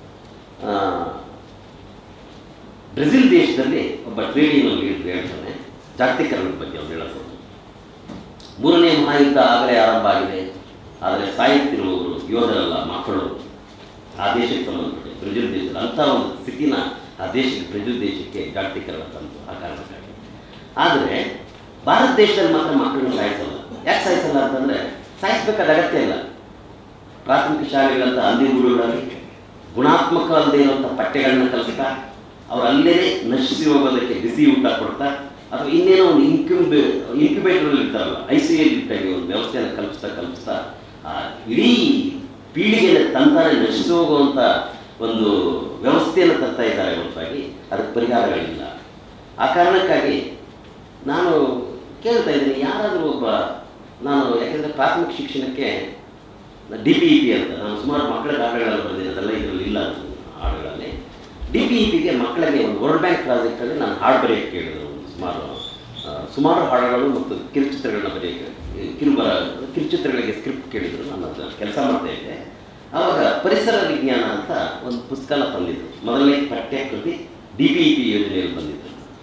ಬ್ರೆಜಿಲ್ ದೇಶದಲ್ಲಿ ಒಬ್ಬ ಟ್ರೇಡ್ ಯೂನಿಯನ್ ಲೀಡರ್ ಹೇಳ್ತಾನೆ ಜಾಗತೀಕರಣದ ಬಗ್ಗೆ. ಅವ್ರು ಹೇಳೋದು, 3ನೇ ಮಹಾಯುದ್ಧ ಆಗಲೇ ಆರಂಭ ಆಗಿದೆ, ಆದರೆ ಸಾಯುತ್ತಿರುವವರು ಯೋಧರಲ್ಲ, ಮಕ್ಕಳು. ಆ ದೇಶಕ್ಕೆ ಸಂಬಂಧಪಟ್ಟ ಬ್ರೆಜಿಲ್ ದೇಶದಲ್ಲಿ ಅಂಥ ಒಂದು ಸ್ಥಿತಿನ ಆ ದೇಶಕ್ಕೆ, ಬ್ರೆಜಿಲ್ ದೇಶಕ್ಕೆ ಜಾಗತೀಕರಣ ತಂತು ಆ ಕಾರಣಕ್ಕಾಗಿ. ಆದರೆ ಭಾರತ ದೇಶದಲ್ಲಿ ಮಾತ್ರ ಮಕ್ಕಳನ್ನ ಸಾಯಿಸಲ್ಲ. ಯಾಕೆ ಸಾಯಿಸಲ್ಲ ಅಂತಂದರೆ, ಸಾಯಿಸಬೇಕಾದ ಅಗತ್ಯ ಇಲ್ಲ. ಪ್ರಾಥಮಿಕ ಶಾಲೆಗಳಂತ ಅಂದಿಗುರುಗಳಲ್ಲಿ ಗುಣಾತ್ಮಕ ಅಲ್ಲದೆ ಇರುವಂಥ ಪಠ್ಯಗಳನ್ನ ಕಲಿಸ್ತಾ, ಅವ್ರು ಅಲ್ಲೇ ನಶಿಸಿ ಹೋಗೋದಕ್ಕೆ ಬಿಸಿ ಊಟ ಕೊಡ್ತಾ, ಅಥವಾ ಇನ್ನೇನೋ ಒಂದು ಇನ್ಕ್ಯುಬೇಟರಲ್ಲಿ ಇರ್ತಾರಲ್ಲ, ICL ಇಟ್ಟಾಗಿ ಒಂದು ವ್ಯವಸ್ಥೆಯನ್ನು ಕಲ್ಪಿಸ್ತಾ ಇಡೀ ಪೀಳಿಗೆಯ ತಂತಾನೆ ನಶಿಸಿ ಹೋಗುವಂಥ ಒಂದು ವ್ಯವಸ್ಥೆಯನ್ನು ತರ್ತಾ ಇದ್ದಾರೆ ಹೊರತಾಗಿ ಅದಕ್ಕೆ ಪರಿಹಾರಗಳಿಲ್ಲ. ಆ ಕಾರಣಕ್ಕಾಗಿ ನಾನು ಕೇಳ್ತಾ ಇದ್ದೀನಿ, ಯಾರಾದರೂ ಒಬ್ಬ, ನಾನು ಯಾಕೆಂದರೆ ಪ್ರಾಥಮಿಕ ಶಿಕ್ಷಣಕ್ಕೆ DPEP ಅಂತ ನಾನು ಸುಮಾರು ಮಕ್ಕಳ ಹಾಡುಗಳನ್ನು ಬರೆದಿದ್ದೀನಿ, ಅದೆಲ್ಲ ಇದರಲ್ಲಿ ಇಲ್ಲ ಹಾಡುಗಳಲ್ಲಿ. DPEPಗೆ ಮಕ್ಕಳಿಗೆ ಒಂದು ವರ್ಲ್ಡ್ ಬ್ಯಾಂಕ್ ಪ್ರಾಜೆಕ್ಟಲ್ಲಿ ನಾನು ಹಾಡು ಬರೆಯೋಕ್ಕೆ ಕೇಳಿದ್ರು. ಸುಮಾರು ಹಾಡುಗಳು ಮತ್ತು ಕಿರುಚಿತ್ರಗಳನ್ನ ಬರೆಯೋಕ್ಕೆ, ಕಿರುಚಿತ್ರಗಳಿಗೆ ಸ್ಕ್ರಿಪ್ಟ್ ಕೇಳಿದರು. ನಾನು ಅದನ್ನು ಕೆಲಸ ಮಾಡ್ತಾ ಇದ್ದೆ. ಆವಾಗ ಪರಿಸರ ವಿಜ್ಞಾನ ಅಂತ ಒಂದು ಪುಸ್ತಕನ ತಂದಿದ್ದು, ಮೊದಲನೇ ಪಠ್ಯ ಕೃತಿ DPEP ಯೋಜನೆಯಲ್ಲಿ ಬಂದಿದ್ದು.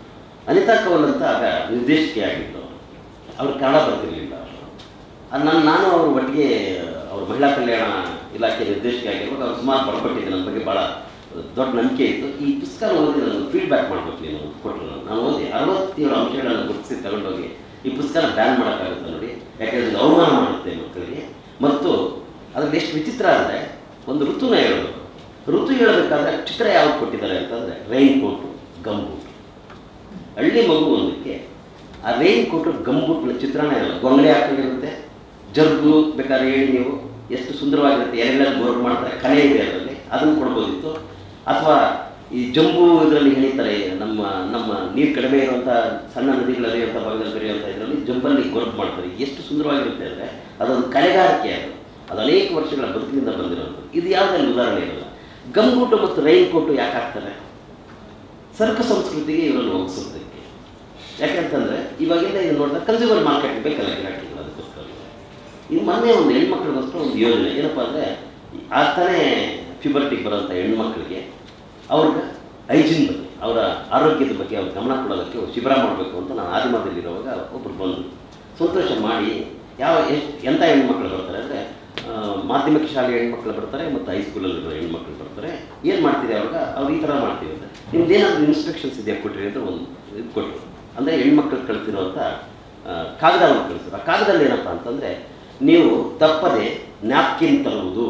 ಅನಿತಾ ಕೌಲ್ ಅಂತ ಆಗ ನಿರ್ದೇಶಕಿ ಆಗಿದ್ದು, ಅವ್ರು ಕನ್ನಡ ಬರ್ತಿರ್ಲಿಲ್ಲ. ನಾನು ಅವ್ರ ಒಟ್ಟಿಗೆ ಅವ್ರ ಮಹಿಳಾ ಕಲ್ಯಾಣ ಇಲಾಖೆ ನಿರ್ದೇಶಕಿ ಆಗಿರುವಾಗ ಅವ್ರು ಸುಮಾರು ಬರ್ಕೊಟ್ಟಿದ್ದೆ, ನನ್ನ ಬಗ್ಗೆ ಭಾಳ ದೊಡ್ಡ ನಂಬಿಕೆ ಇತ್ತು. ಈ ಪುಸ್ತಕ ಓದಿ ನಾನು ಫೀಡ್ಬ್ಯಾಕ್ ಮಾಡ್ಬೇಕು ನೀನು ಕೊಟ್ಟರು. ನಾನು ಓದಿ 67 ಅಂಶಗಳನ್ನು ಗುರುತಿಸಿ ತಗೊಂಡೋಗಿ ಈ ಪುಸ್ತಕನ ಬ್ಯಾನ್ ಮಾಡೋಕ್ಕಾಗುತ್ತೆ ನೋಡಿ, ಯಾಕೆಂದರೆ ಇದು ಅವಮಾನ ಮಾಡುತ್ತೆ ಮಕ್ಕಳಿಗೆ. ಮತ್ತು ಅದ್ರಲ್ಲಿ ಎಷ್ಟು ವಿಚಿತ್ರ ಅಂದರೆ, ಒಂದು ಋತುನ ಹೇಳೋದು, ಋತು ಹೇಳಬೇಕಾದ್ರೆ ಚಿತ್ರ ಯಾವ್ದು ಕೊಟ್ಟಿದ್ದಾರೆ ಅಂತಂದರೆ ರೈನ್ ಕೋಟು, ಗಂಬೂಟು. ಹಳ್ಳಿ ಮಗು ಒಂದಕ್ಕೆ ಆ ರೈನ್ ಕೋಟು ಗಂಬೂಟ್ನ ಚಿತ್ರಣ ಇರಲ್ಲ, ಗೊಂಗಳೆ ಹಾಕೊಂಡಿರುತ್ತೆ, ಜರ್ಗು ಬೇಕಾದ್ರೆ ಹೇಳಿ ನೀವು ಎಷ್ಟು ಸುಂದರವಾಗಿರುತ್ತೆ, ಎಲ್ಲೆಲ್ಲ ಗೋರ್ಡ್ ಮಾಡ್ತಾರೆ, ಕಲೆ ಇದೆ ಅದರಲ್ಲಿ, ಅದನ್ನು ಕೊಡ್ಬೋದಿತ್ತು. ಅಥವಾ ಈ ಜಂಬೂ ಇದರಲ್ಲಿ ಹೇಳಿತಾರೆ, ನಮ್ಮ ನೀರು ಕಡಿಮೆ ಇರುವಂಥ ಸಣ್ಣ ನದಿಗಳಲ್ಲಿ ಇರುವಂಥ ಭಾಗದಲ್ಲಿ ಬೆರೆಯುವಂಥ ಇದರಲ್ಲಿ ಜಂಬಲ್ಲಿ ಗೊರ್ಬ್ ಮಾಡ್ತಾರೆ, ಎಷ್ಟು ಸುಂದರವಾಗಿರುತ್ತೆ ಅಂದರೆ ಅದೊಂದು ಕಲೆಗಾರಿಕೆ. ಅದು ಅನೇಕ ವರ್ಷಗಳ ಬದುಕಿನಿಂದ ಬಂದಿರೋದು. ಇದು ಯಾವುದಲ್ಲಿ ಉದಾಹರಣೆ ಇರಲ್ಲ. ಗಂಬೂಟು ಮತ್ತು ರೈನ್ ಕೋಟು ಯಾಕೆ ಹಾಕ್ತಾರೆ? ಸರಕು ಸಂಸ್ಕೃತಿಗೆ ಇವರನ್ನು ಹೋಗಿಸೋದಕ್ಕೆ. ಯಾಕೆಂತಂದರೆ ಇವಾಗಿಂದ ಇದು ನೋಡಿದ್ರೆ ಕನ್ಸ್ಯೂಮರ್ ಮಾರ್ಕೆಟ್ ಬೇಕಲ್ಲ ಗಿರಾಕಿಗಳು, ಅದಕ್ಕೋಸ್ಕರ. ಇದು ಮೊನ್ನೆ ಒಂದು ಹೆಣ್ಮಕ್ಳಿಗೋಸ್ಕರ ಒಂದು ಯೋಜನೆ ಏನಪ್ಪ ಅಂದರೆ, ಆಗ್ತಾನೆ ಪ್ಯೂಬರ್ಟಿಗೆ ಬರೋಂಥ ಹೆಣ್ಮಕ್ಳಿಗೆ ಅವ್ರಿಗೆ ಹೈಜಿನ್ ಬಗ್ಗೆ, ಅವರ ಆರೋಗ್ಯದ ಬಗ್ಗೆ ಅವ್ರ ಗಮನ ಕೊಡೋದಕ್ಕೆ ಶಿಬಿರ ಮಾಡಬೇಕು ಅಂತ ನಾನು ಆದಿಮಾದಲ್ಲಿರುವಾಗ ಒಬ್ಬರು ಬಂದರು. ಸಂತೋಷ ಮಾಡಿ ಎಂಥ ಹೆಣ್ಮಕ್ಳು ಬರ್ತಾರೆ ಅಂದರೆ, ಮಾಧ್ಯಮಿಕ ಶಾಲೆಯ ಹೆಣ್ಮಕ್ಳು ಬರ್ತಾರೆ ಮತ್ತು ಹೈಸ್ಕೂಲಲ್ಲಿರೋ ಹೆಣ್ಮಕ್ಳು ಬರ್ತಾರೆ. ಏನು ಮಾಡ್ತೀರಿ ಅವ್ರಿಗೆ? ಅವ್ರು ಈ ಥರ ಮಾಡ್ತೀವಿ ಅಂದರೆ, ನಿಮ್ದೇನಾದರೂ ಇನ್ಸ್ಟ್ರಕ್ಷನ್ಸ್ ಇದೆಯಾ ಕೊಟ್ಟಿರಿ ಅಂತ ಒಂದು ಇದು ಕೊಟ್ಟರು. ಅಂದರೆ ಹೆಣ್ಮಕ್ಳು ಕಳಿಸಿರೋಂಥ ಕಾಗದವನ್ನು ಕಳಿಸಿದ್ರು. ಆ ಕಾಗದಲ್ಲಿ ಏನಪ್ಪ ಅಂತಂದರೆ, ನೀವು ತಪ್ಪದೆ ನ್ಯಾಪ್ಕಿನ್ ತರುವುದು,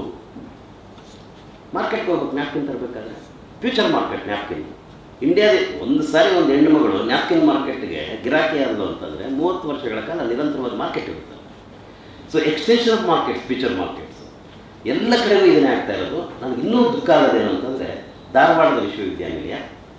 ಮಾರ್ಕೆಟ್ಗೆ ಹೋಗ್ಬೇಕು ನ್ಯಾಪ್ಕಿನ್ ತರಬೇಕಾದ್ರೆ, ಫ್ಯೂಚರ್ ಮಾರ್ಕೆಟ್ ನ್ಯಾಪ್ಕಿನ್. ಇಂಡಿಯಾದ ಒಂದು ಸಾರಿ ಒಂದು ಹೆಣ್ಣು ಮಗಳು ನ್ಯಾಪ್ಕಿನ್ ಮಾರ್ಕೆಟ್ಗೆ ಗಿರಾಕಿ ಆದಳು ಅಂತಂದರೆ 30 ವರ್ಷಗಳ ಕಾಲ ನಿರಂತರವಾದ ಮಾರ್ಕೆಟ್ ಇರುತ್ತೆ. So extension of markets, future markets ಎಲ್ಲ ಕಡೆಗೂ ಇದನ್ನೇ ಆಗ್ತಾ ಇರೋದು. ನನಗೆ ಇನ್ನೂ ದುಃಖ ಆಗೋದೇನು ಅಂತಂದರೆ, ಧಾರವಾಡದ ವಿಶ್ವವಿದ್ಯಾನಿಲಯ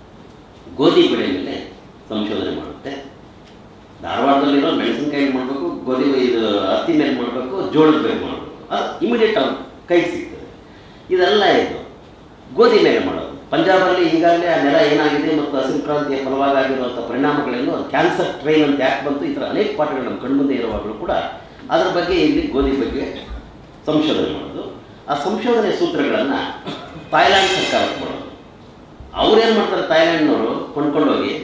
ಗೋಧಿ ಬೆಳೆ ಮೇಲೆ ಸಂಶೋಧನೆ ಮಾಡುತ್ತೆ. ಧಾರವಾಡದಲ್ಲಿರೋ ಮೆಣಸಿನಕಾಯಿ ಮಾಡಬೇಕು, ಗೋಧಿ ಇದು ಹತ್ತಿ ಮೇಲೆ ಮಾಡಬೇಕು, ಜೋಳದ ಮೇಲೆ ಮಾಡಬೇಕು, ಅದು ಇಮಿಡಿಯೇಟ್ ಅವ್ರು ಕೈಗೆ ಸಿಗ್ತದೆ. ಇದೆಲ್ಲ ಇದು ಗೋಧಿ ಮೇಲೆ ಮಾಡೋದು. ಪಂಜಾಬಲ್ಲಿ ಈಗಾಗಲೇ ಆ ನೆಲ ಏನಾಗಿದೆ ಮತ್ತು ಹಸಿರು ಕ್ರಾಂತಿಯ ಫಲವಾಗಿರುವಂಥ ಪರಿಣಾಮಗಳೇನು, ಅದು ಕ್ಯಾನ್ಸರ್ ಟ್ರೈನ್ ಅಂತ ಯಾಕೆ ಬಂತು, ಈ ಥರ ಅನೇಕ ಪಾಠಗಳು ನಮ್ಮ ಕಣ್ಮುಂದೆ ಇರುವಾಗಲೂ ಕೂಡ ಅದರ ಬಗ್ಗೆ ಇಲ್ಲಿ ಗೋಧಿ ಬಗ್ಗೆ ಸಂಶೋಧನೆ ಮಾಡೋದು. ಆ ಸಂಶೋಧನೆ ಸೂತ್ರಗಳನ್ನು ಥಾಯ್ಲ್ಯಾಂಡ್ ಸರ್ಕಾರಕ್ಕೆ ಮಾಡೋದು. ಅವ್ರೇನು ಮಾಡ್ತಾರೆ, ಥಾಯ್ಲ್ಯಾಂಡ್ನವರು ಕೊಂಡ್ಕೊಂಡೋಗಿ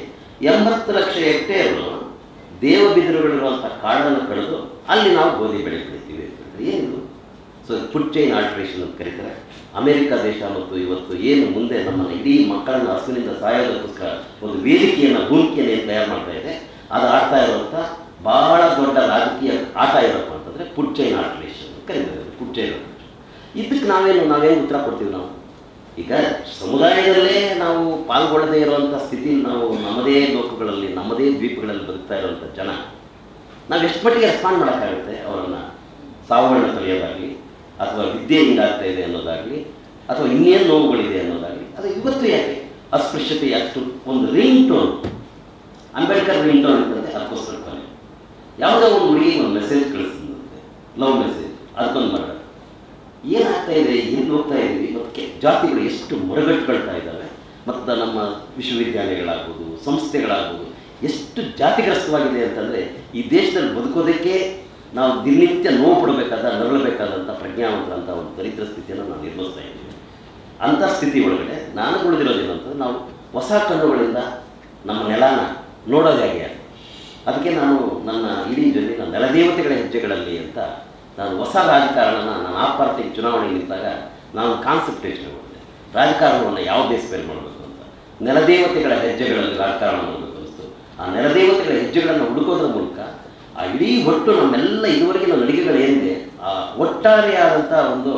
80 ಲಕ್ಷ ಹೆಕ್ಟೇರು ದೇವಬಿದಿರುಗಳಿರುವಂಥ ಕಾಡನ್ನು ಕಳೆದು ಅಲ್ಲಿ ನಾವು ಗೋಧಿ ಬೆಳೆ ಬೆಳಿತೀವಿ ಅಂತಂದರೆ ಏನಿದು? ಸೊ ಫುಡ್ ಚೈನ್ ಆಲ್ಟ್ರೇಷನ್ ಅಂತ ಕರೀತಾರೆ. ಅಮೆರಿಕ ದೇಶ ಮತ್ತು ಇವತ್ತು ಏನು ಮುಂದೆ ನಮ್ಮನ್ನು ಇಡೀ ಮಕ್ಕಳನ್ನು ಹಸುವಿನಿಂದ ಸಾಯೋದಕ್ಕೋಸ್ಕರ ಒಂದು ವೇದಿಕೆಯನ್ನು, ಭೂಮಿಕೆಯನ್ನು ಏನು ತಯಾರು ಮಾಡ್ತಾ ಇದೆ, ಅದು ಆಡ್ತಾ ಇರುವಂಥ ಭಾಳ ದೊಡ್ಡ ರಾಜಕೀಯ ಆಟ ಇರಪ್ಪ ಅಂತಂದರೆ ಫುಡ್ ಚೈನ್ ಆಲ್ಟ್ರೇಷನ್ ಕರೀತಾರೆ. ಫುಡ್ ಚೈನ್ ಇದಕ್ಕೆ ನಾವೇನು ಉತ್ತರ ಕೊಡ್ತೀವಿ? ನಾವು ಈಗ ಸಮುದಾಯದಲ್ಲೇ ನಾವು ಪಾಲ್ಗೊಳ್ಳದೇ ಇರುವಂಥ ಸ್ಥಿತಿಯಲ್ಲಿ ನಾವು ನಮ್ಮದೇ ಲೋಕಗಳಲ್ಲಿ, ನಮ್ಮದೇ ದ್ವೀಪಗಳಲ್ಲಿ ಬದುಕ್ತಾ ಇರುವಂಥ ಜನ, ನಾವು ಎಷ್ಟು ಮಟ್ಟಿಗೆ ರೆಸ್ಪಾಂಡ್ ಮಾಡೋಕ್ಕಾಗುತ್ತೆ ಅವರನ್ನು? ಸಾವುಗಳನ್ನ ತಡೆಯೋದಾಗಲಿ, ಅಥವಾ ವಿದ್ಯೆ ಹಿಂಗಾಗ್ತಾ ಇದೆ ಅನ್ನೋದಾಗಲಿ, ಅಥವಾ ಇನ್ನೇನು ನೋವುಗಳಿದೆ ಅನ್ನೋದಾಗಲಿ, ಅದು ಇವತ್ತು ಯಾಕೆ ಅಸ್ಪೃಶ್ಯತೆ ಅಷ್ಟು ಒಂದು ring tone, Ambedkar ring tone ಇರ್ತಂತೆ, ಅದಕ್ಕೋಸ್ಕರ ಕೊನೆ ಯಾವುದೋ ಒಂದು ಹುಡುಗಿ ಒಂದು ಮೆಸೇಜ್ ಕಳಿಸ್ತಂತೆ, ಲವ್ ಮೆಸೇಜ್, ಅದಕ್ಕೊಂದು ಮರ. ಏನಾಗ್ತಾ ಇದೆ, ಎಲ್ಲಿ ಹೋಗ್ತಾ ಇದ್ದೀವಿ, ಮತ್ತು ಜಾತಿಗಳು ಎಷ್ಟು ಮೊರಗಟ್ಟುಕೊಳ್ತಾ ಇದ್ದಾವೆ, ಮತ್ತು ನಮ್ಮ ವಿಶ್ವವಿದ್ಯಾಲಯಗಳಾಗ್ಬೋದು, ಸಂಸ್ಥೆಗಳಾಗ್ಬೋದು ಎಷ್ಟು ಜಾತಿಗ್ರಸ್ತವಾಗಿದೆ ಅಂತಂದರೆ, ಈ ದೇಶದಲ್ಲಿ ಬದುಕೋದಕ್ಕೆ ನಾವು ದಿನನಿತ್ಯ ನೋವು ಪಡಬೇಕಾದ, ನರಳಬೇಕಾದಂಥ ಪ್ರಜ್ಞಾವಂತರಂಥ ಒಂದು ದರಿದ್ರ ಸ್ಥಿತಿಯನ್ನು ನಾವು ನಿರ್ವಹಿಸ್ತಾ ಇದ್ದೀವಿ. ಅಂಥ ಸ್ಥಿತಿ ಒಳಗಡೆ ನಾನು ಉಳಿದಿರೋದೇನು ಅಂತಂದರೆ, ನಾವು ಹೊಸ ಕಣ್ಣುಗಳಿಂದ ನಮ್ಮ ನೆಲನ ನೋಡೋದು ಹೇಗೆ. ಅದಕ್ಕೆ ನಾನು ನನ್ನ ಇಡೀ ಜೊತೆ ನೆಲದೇವತೆಗಳ ಹೆಜ್ಜೆಗಳಲ್ಲಿ ಅಂತ ನಾನು ಹೊಸ ರಾಜಕಾರಣನ ನಾನು ಆಪಾರ್ಟಿಗೆ ಚುನಾವಣೆಗೆ ನಿಂತಾಗ ನಾನು ಕಾನ್ಸೆಪ್ಟ್ ಯೋಚನೆ ಮಾಡಿದೆ. ರಾಜಕಾರಣವನ್ನು ಯಾವ ಬೇಸ್ ಮೇಲೆ ಮಾಡಬೇಕು ಅಂತ. ನೆಲದೇವತೆಗಳ ಹೆಜ್ಜೆಗಳಲ್ಲಿ ರಾಜಕಾರಣ ಮಾಡಬೇಕು ಅನಿಸ್ತು. ಆ ನೆಲದೇವತೆಗಳ ಹೆಜ್ಜೆಗಳನ್ನು ಹುಡುಕೋದ್ರ ಮೂಲಕ ಆ ಇಡೀ ಒಟ್ಟು ನಮ್ಮೆಲ್ಲ ಇದುವರೆಗಿನ ನಡಿಗೆಗಳು ಏನಿದೆ, ಆ ಒಟ್ಟಾರೆಯಾದಂಥ ಒಂದು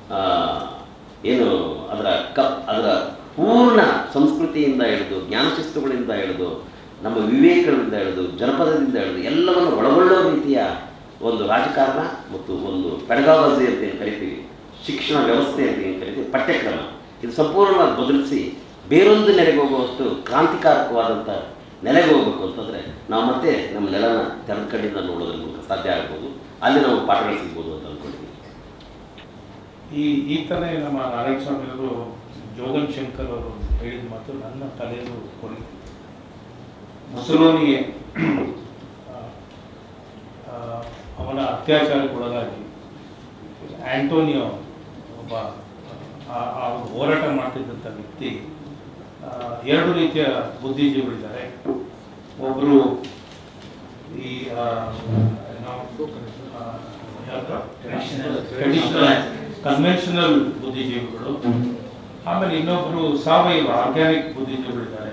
ಏನು ಅದರ ಪೂರ್ಣ ಸಂಸ್ಕೃತಿಯಿಂದ ಹಿಡಿದು, ಜ್ಞಾನಶಿಸ್ತುಗಳಿಂದ ಹಿಡಿದು, ನಮ್ಮ ವಿವೇಕಗಳಿಂದ ಹಿಡಿದು, ಜನಪದದಿಂದ ಹಿಡಿದು ಎಲ್ಲವನ್ನು ಒಳಗೊಳ್ಳೋ ರೀತಿಯ ಒಂದು ರಾಜಕಾರಣ ಮತ್ತು ಒಂದು ಪೆಡಗಾಲಜಿ ಅಂತ ಏನು ಕರಿತೀವಿ, ಶಿಕ್ಷಣ ವ್ಯವಸ್ಥೆ ಅಂತ ಏನು ಕರಿತೀವಿ, ಪಠ್ಯಕ್ರಮ, ಇದು ಸಂಪೂರ್ಣವಾಗಿ ಬದಲಿಸಿ ಬೇರೊಂದು ನೆಲೆಗೆ ಹೋಗುವಷ್ಟು ಕ್ರಾಂತಿಕಾರಕವಾದಂಥ ನೆಲೆಗೆ ಹೋಗ್ಬೇಕು ಅಂತಂದರೆ ನಾವು ಮತ್ತೆ ನಮ್ಮ ನೆಲನ ತೆರೆದ ಕಣ್ಣಿಂದ ನೋಡೋದ್ರ ಮೂಲಕ ಸಾಧ್ಯ ಆಗ್ಬೋದು. ಅಲ್ಲಿ ನಾವು ಪಾಠಗಳು ಸಿಗ್ಬೋದು ಅಂತ ಅಂದ್ಕೊಂಡಿದ್ದೀವಿ. ಈ ಥರ ನಮ್ಮ ನಾರಾಯಣ ಸ್ವಾಮಿಯವರು, ಜೋಗನ್ ಶಂಕರ್ ಅವರು ಹೇಳಿದ ಮಾತು ನನ್ನ ತಲೆಯಲ್ಲೂ ಕೊಡುತ್ತೆ. ಮುಸಲೋನಿಗೆ ಅವನ ಅತ್ಯಾಚಾರಕ್ಕೊಳಗಾಗಿ ಆಂಟೋನಿಯೋ ಒಬ್ಬ ಹೋರಾಟ ಮಾಡ್ತಿದ್ದಂಥ ವ್ಯಕ್ತಿ, ಎರಡು ರೀತಿಯ ಬುದ್ಧಿಜೀವಿಗಳಿದ್ದಾರೆ. ಒಬ್ಬರು ಈ ಕನ್ವೆನ್ಷನಲ್ ಬುದ್ಧಿಜೀವಿಗಳು, ಆಮೇಲೆ ಇನ್ನೊಬ್ಬರು ಸಾವಯವ ಆರ್ಗ್ಯಾನಿಕ್ ಬುದ್ಧಿಜೀವಿಗಳಿದ್ದಾರೆ.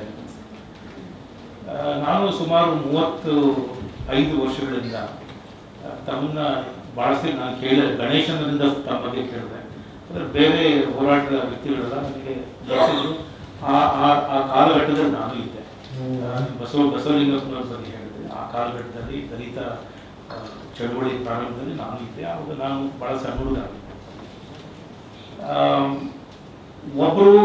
ನಾನು ಸುಮಾರು 35 ವರ್ಷಗಳಿಂದ ತಮ್ಮನ್ನ ಬಳಸಿ ನಾನು ಕೇಳಿದೆ, ಗಣೇಶನಿಂದ ತಮ್ಮ ಬಗ್ಗೆ ಕೇಳಿದೆ. ಅಂದರೆ ಬೇರೆ ಹೋರಾಟದ ವ್ಯಕ್ತಿಗಳೆಲ್ಲ ನನಗೆ ಗೊತ್ತಿದ್ರು. ಆ ಕಾಲಘಟ್ಟದಲ್ಲಿ ನಾನು ಇದ್ದೆ. ಬಸವಲಿಂಗಪ್ಪನವ್ರ ಬಗ್ಗೆ ಹೇಳಿದೆ. ಆ ಕಾಲಘಟ್ಟದಲ್ಲಿ ದಲಿತ ಚಳವಳಿ ಪ್ರಾರಂಭದಲ್ಲಿ ನಾನು ಇದ್ದೆ. ಆವಾಗ ನಾನು ಭಾಳ ಸಣ್ಣ ಹುಡುಗ. ಒಬ್ಬರು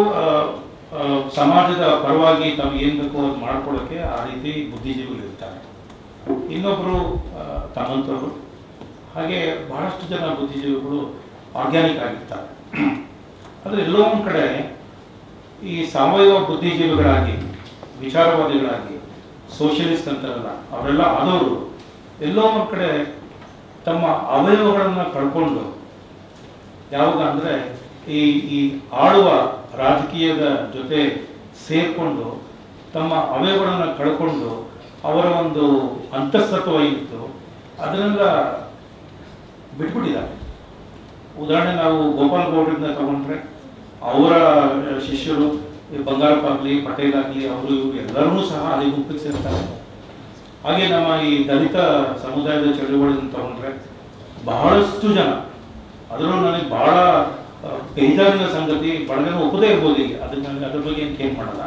ಸಮಾಜದ ಪರವಾಗಿ ತಾವು ಏನು ಬೇಕೋ ಅದು ಮಾಡ್ಕೊಳ್ಳೋಕ್ಕೆ ಆ ರೀತಿ ಬುದ್ಧಿಜೀವಿಗಳು ಇರ್ತಾರೆ. ಇನ್ನೊಬ್ಬರು ತಮ್ಮಂಥವ್ರು, ಹಾಗೆ ಬಹಳಷ್ಟು ಜನ ಬುದ್ಧಿಜೀವಿಗಳು ಆರ್ಗ್ಯಾನಿಕ್ ಆಗಿರ್ತಾರೆ. ಆದರೆ ಎಲ್ಲೋ ಒಂದು ಕಡೆ ಈ ಸಾವಯವ ಬುದ್ಧಿಜೀವಿಗಳಾಗಿ, ವಿಚಾರವಾದಿಗಳಾಗಿ, ಸೋಷಿಯಲಿಸ್ಟ್ ಅಂತಾರಲ್ಲ ಅವರೆಲ್ಲ ಆದವರು ಎಲ್ಲೋ ಒಂದು ಕಡೆ ತಮ್ಮ ಅವಯವಗಳನ್ನು ಕಳ್ಕೊಂಡು, ಯಾವಾಗ ಅಂದರೆ ಈ ಆಳುವ ರಾಜಕೀಯದ ಜೊತೆ ಸೇರಿಕೊಂಡು ತಮ್ಮ ಅವಯವಗಳನ್ನು ಕಳ್ಕೊಂಡು ಅವರ ಒಂದು ಅಂತಸ್ತತ್ವ ಏನಿತ್ತು ಅದನ್ನೆಲ್ಲ ಬಿಟ್ಬಿಟ್ಟಿದ್ದಾರೆ. ಉದಾಹರಣೆ ನಾವು ಗೋಪಾಲ್ ಗೌಡ್ರಿಂದ ತಗೊಂಡ್ರೆ ಅವರ ಶಿಷ್ಯರು ಬಂಗಾರಪ್ಪ ಆಗಲಿ, ಪಟೇಲ್ ಆಗಲಿ, ಅವರು ಇವರು ಎಲ್ಲರೂ ಸಹ ಅದೇ ಗುಂಪಿಗೆ ಸೇರ್ತಾರೆ. ಹಾಗೆ ನಮ್ಮ ಈ ದಲಿತ ಸಮುದಾಯದ ಚಳುವಳಿಯನ್ನು ತಗೊಂಡ್ರೆ ಬಹಳಷ್ಟು ಜನ, ಅದರಲ್ಲೂ ನನಗೆ ಬಹಳ ಬೇಜಾರಿನ ಸಂಗತಿ, ಬಹಳ ಜನ ಒಪ್ಪದೇ ಇರ್ಬೋದು. ಈಗ ಅದಕ್ಕೆ ನನಗೆ ಅದ್ರ ಬಗ್ಗೆ ಏನು ಕೇರ್ ಮಾಡಲ್ಲ.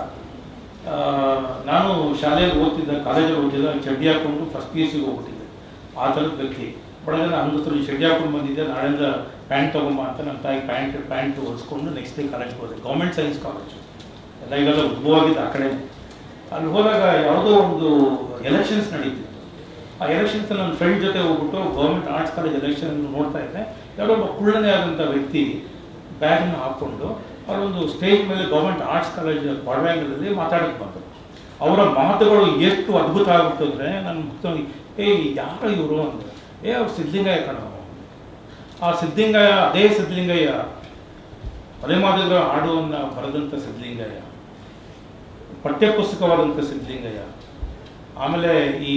ನಾನು ಶಾಲೆಯಲ್ಲಿ ಓದ್ತಿದ್ದ, ಕಾಲೇಜಲ್ಲಿ ಓದ್ತಿದ್ದ, ಚಡ್ಡಿ ಹಾಕೊಂಡು ಫಸ್ಟ್ PUC ಹೋಗ್ಬಿಟ್ಟಿದ್ದೆ. ಆ ಥರದ ವ್ಯಕ್ತಿ. ಬಹಳ ಜನ ಅಂಗಸ್ತರು ಚಡ್ಡಿ ಹಾಕೊಂಡು ಬಂದಿದ್ದೆ, ನಾಳೆಯಿಂದ ಪ್ಯಾಂಟ್ ತೊಗೊಂಬ ಅಂತ ನಮ್ಮ ತಾಯಿ ಪ್ಯಾಂಟ್ ಹೊಲಿಸ್ಕೊಂಡು ನೆಕ್ಸ್ಟ್ ಡೇ ಕಾಲೇಜ್ಗೆ ಹೋದೆ. ಗೌರ್ಮೆಂಟ್ ಸೈನ್ಸ್ ಕಾಲೇಜು ಎಲ್ಲ ಇವೆಲ್ಲ ಉದ್ಭವವಾಗಿದ್ದು ಆ ಕಡೆ. ಅಲ್ಲಿ ಹೋದಾಗ ಯಾವುದೋ ಒಂದು ಎಲೆಕ್ಷನ್ಸ್ ನಡೀತಿತ್ತು. ಆ ಎಲೆಕ್ಷನ್ಸ್ ನನ್ನ ಫ್ರೆಂಡ್ ಜೊತೆ ಹೋಗ್ಬಿಟ್ಟು ಗೌರ್ಮೆಂಟ್ ಆರ್ಟ್ಸ್ ಕಾಲೇಜ್ ಎಲೆಕ್ಷನ್ ನೋಡ್ತಾ ಇದ್ದೆ. ಯಾವುದೋ ಒಬ್ಬ ಕುಳ್ಳನೇ ಆದಂಥ ವ್ಯಕ್ತಿ ಬ್ಯಾಗ್ನ ಹಾಕ್ಕೊಂಡು ಅವರೊಂದು ಸ್ಟೇಜ್ ಮೇಲೆ ಗೌರ್ಮೆಂಟ್ ಆರ್ಟ್ಸ್ ಕಾಲೇಜ್ ಕ್ವಾಡ್ರ್ಯಾಂಗಲಲ್ಲಿ ಮಾತಾಡಕ್ಕೆ ಬಂದರು. ಅವರ ಮಾತುಗಳು ಎಷ್ಟು ಅದ್ಭುತ ಆಗ್ಬಿಟ್ಟು ಅಂದರೆ ನನ್ನ ಮುಖ್ಯವಾಗಿ ಯಾರು ಇವರು ಅಂದರೆ ಅವ್ರು ಸಿದ್ಧಲಿಂಗಯ್ಯ ಕಣೋ. ಆ ಸಿದ್ಧಲಿಂಗಯ್ಯ, ಅದೇ ಸಿದ್ಧಲಿಂಗಯ್ಯ, ಅಲೆಮಾದಿಗರ ಹಾಡುವನ್ನು ಬರೆದಂಥ ಸಿದ್ಧಲಿಂಗಯ್ಯ, ಪಠ್ಯಪುಸ್ತಕವಾದಂಥ ಸಿದ್ಧಲಿಂಗಯ್ಯ. ಆಮೇಲೆ ಈ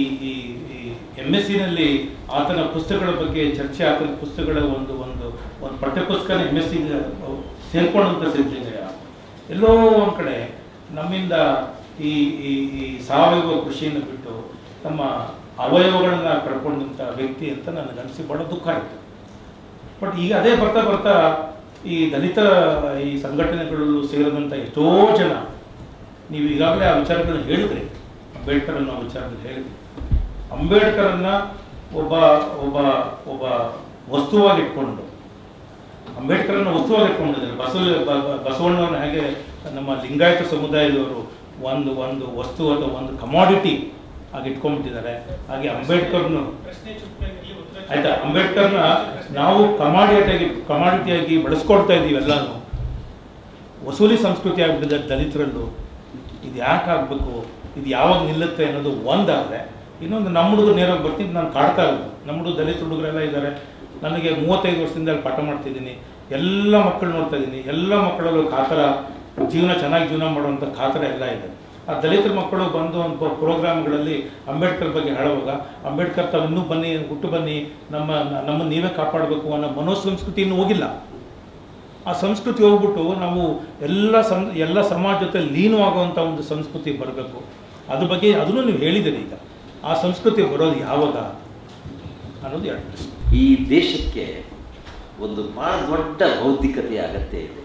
MSc ಆತನ ಪುಸ್ತಕಗಳ ಬಗ್ಗೆ ಚರ್ಚೆ, ಆತನ ಪುಸ್ತಕಗಳ ಒಂದು ಪಠ್ಯಪುಸ್ತಕನ MSc ಸೇರ್ಕೊಂಡಂಥ ಸಿದ್ಧಲಿಂಗಯ್ಯ. ಎಲ್ಲೋ ಒಂದು ಕಡೆ ನಮ್ಮಿಂದ ಈ ಸಾವಯವ ಕೃಷಿಯನ್ನು ಬಿಟ್ಟು ತಮ್ಮ ಅವಯವಗಳನ್ನು ಕಳ್ಕೊಂಡಂಥ ವ್ಯಕ್ತಿ ಅಂತ ನನಗನ್ನಿಸಿ ಬಹಳ ದುಃಖ ಆಯಿತು. ಬಟ್ ಈಗ ಅದೇ ಬರ್ತಾ ಬರ್ತಾ ಈ ದಲಿತ ಈ ಸಂಘಟನೆಗಳಲ್ಲೂ ಸೇರಿದಂಥ ಎಷ್ಟೋ ಜನ, ನೀವು ಈಗಾಗಲೇ ಆ ವಿಚಾರಗಳನ್ನ ಹೇಳಿದ್ರಿ, ಅಂಬೇಡ್ಕರ್ ಅನ್ನೋ ವಿಚಾರದಲ್ಲಿ ಹೇಳಿದ್ರಿ. ಅಂಬೇಡ್ಕರನ್ನು ಒಬ್ಬ ಒಬ್ಬ ಒಬ್ಬ ವಸ್ತುವಾಗಿ ಇಟ್ಕೊಂಡು, ಅಂಬೇಡ್ಕರನ್ನು ವಸ್ತುವಾಗಿ ಇಟ್ಕೊಂಡಿದ್ದಾರೆ. ಬಸವಣ್ಣವ್ರನ್ನ ಹೇಗೆ ನಮ್ಮ ಲಿಂಗಾಯತ ಸಮುದಾಯದವರು ಒಂದು ವಸ್ತು ಅಥವಾ ಒಂದು ಕಮಾಡಿಟಿ ಆಗಿ ಇಟ್ಕೊಂಡ್ಬಿಟ್ಟಿದ್ದಾರೆ, ಹಾಗೆ ಅಂಬೇಡ್ಕರ್ನು ಆಯ್ತಾ, ಅಂಬೇಡ್ಕರ್ನ ನಾವು ಕಮಾಡಿಟಿಯಾಗಿ ಬಳಸ್ಕೊಡ್ತಾ ಇದ್ದೀವಿ. ಎಲ್ಲಾನು ವಸೂಲಿ ಸಂಸ್ಕೃತಿ ಆಗಿಬಿಟ್ಟಿದೆ ದಲಿತರಲ್ಲೂ. ಇದು ಯಾಕೆ ಆಗಬೇಕು, ಇದು ಯಾವಾಗ ನಿಲ್ಲುತ್ತೆ ಅನ್ನೋದು ಒಂದಾದರೆ, ಇನ್ನೊಂದು ನಮ್ಮ ಹುಡುಗರು ನೇರವಾಗಿ ಬರ್ತೀನಿ, ನಾನು ಕಾಡ್ತಾ ಇರೋದು. ನಮ್ಮ ಹುಡುಗರು ದಲಿತ ಹುಡುಗರೆಲ್ಲ ಇದ್ದಾರೆ. ನನಗೆ 35 ವರ್ಷದಿಂದ ಅಲ್ಲಿ ಪಾಠ ಮಾಡ್ತಿದ್ದೀನಿ. ಎಲ್ಲ ಮಕ್ಕಳು ನೋಡ್ತಾ ಇದ್ದೀನಿ. ಎಲ್ಲ ಮಕ್ಕಳಲ್ಲೂ ಕಾತರ, ಚೆನ್ನಾಗಿ ಜೀವನ ಮಾಡುವಂಥ ಕಾತರ ಎಲ್ಲ ಇದೆ. ಆ ದಲಿತರ ಮಕ್ಕಳು ಬಂದು ಒಂದು ಪ್ರೋಗ್ರಾಮ್ಗಳಲ್ಲಿ ಅಂಬೇಡ್ಕರ್ ಬಗ್ಗೆ ಹೇಳುವಾಗ, ಅಂಬೇಡ್ಕರ್ ತಾವು ಇನ್ನೂ ಬನ್ನಿ, ಹುಟ್ಟು ಬನ್ನಿ, ನಮ್ಮನ್ನು ನೀವೇ ಕಾಪಾಡಬೇಕು ಅನ್ನೋ ಮನೋಸಂಸ್ಕೃತಿ ಇನ್ನೂ ಹೋಗಿಲ್ಲ. ಆ ಸಂಸ್ಕೃತಿ ಹೋಗ್ಬಿಟ್ಟು ನಾವು ಎಲ್ಲ ಸಮಾಜ ಜೊತೆ ಲೀನವಾಗುವಂಥ ಒಂದು ಸಂಸ್ಕೃತಿ ಬರಬೇಕು. ಅದ್ರ ಬಗ್ಗೆ ಅದನ್ನು ನೀವು ಹೇಳಿದ್ದೀರಿ. ಈಗ ಆ ಸಂಸ್ಕೃತಿ ಬರೋದು ಯಾವಾಗ ಅನ್ನೋದು ಎರಡು ಪ್ರಶ್ನೆ. ಈ ದೇಶಕ್ಕೆ ಒಂದು ಭಾಳ ದೊಡ್ಡ ಬೌದ್ಧಿಕತೆಯ ಅಗತ್ಯ ಇದೆ.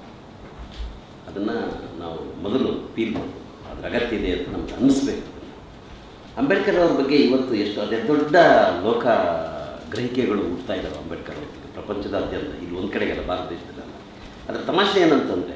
ಅದನ್ನು ನಾವು ಮೊದಲು ಫೀಲ್ ಮಾಡಬೇಕು. ಅದರ ಅಗತ್ಯ ಇದೆ ಅಂತ ನಮ್ಗೆ ಅನ್ನಿಸ್ಬೇಕು. ಅಂಬೇಡ್ಕರ್ ಅವ್ರ ಬಗ್ಗೆ ಇವತ್ತು ಎಷ್ಟು ಅದೇ ದೊಡ್ಡ ಲೋಕ ಗ್ರಹಿಕೆಗಳು ಹುಡ್ತಾ ಇದ್ದಾವೆ ಅಂಬೇಡ್ಕರ್ ಅವ್ರ ಬಗ್ಗೆ ಪ್ರಪಂಚದಾದ್ಯಂತ. ಇಲ್ಲಿ ಒಂದು ಕಡೆಗೆಲ್ಲ ಭಾರತ ದೇಶದಲ್ಲ. ಅದರ ತಮಾಷೆ ಏನಂತಂದರೆ,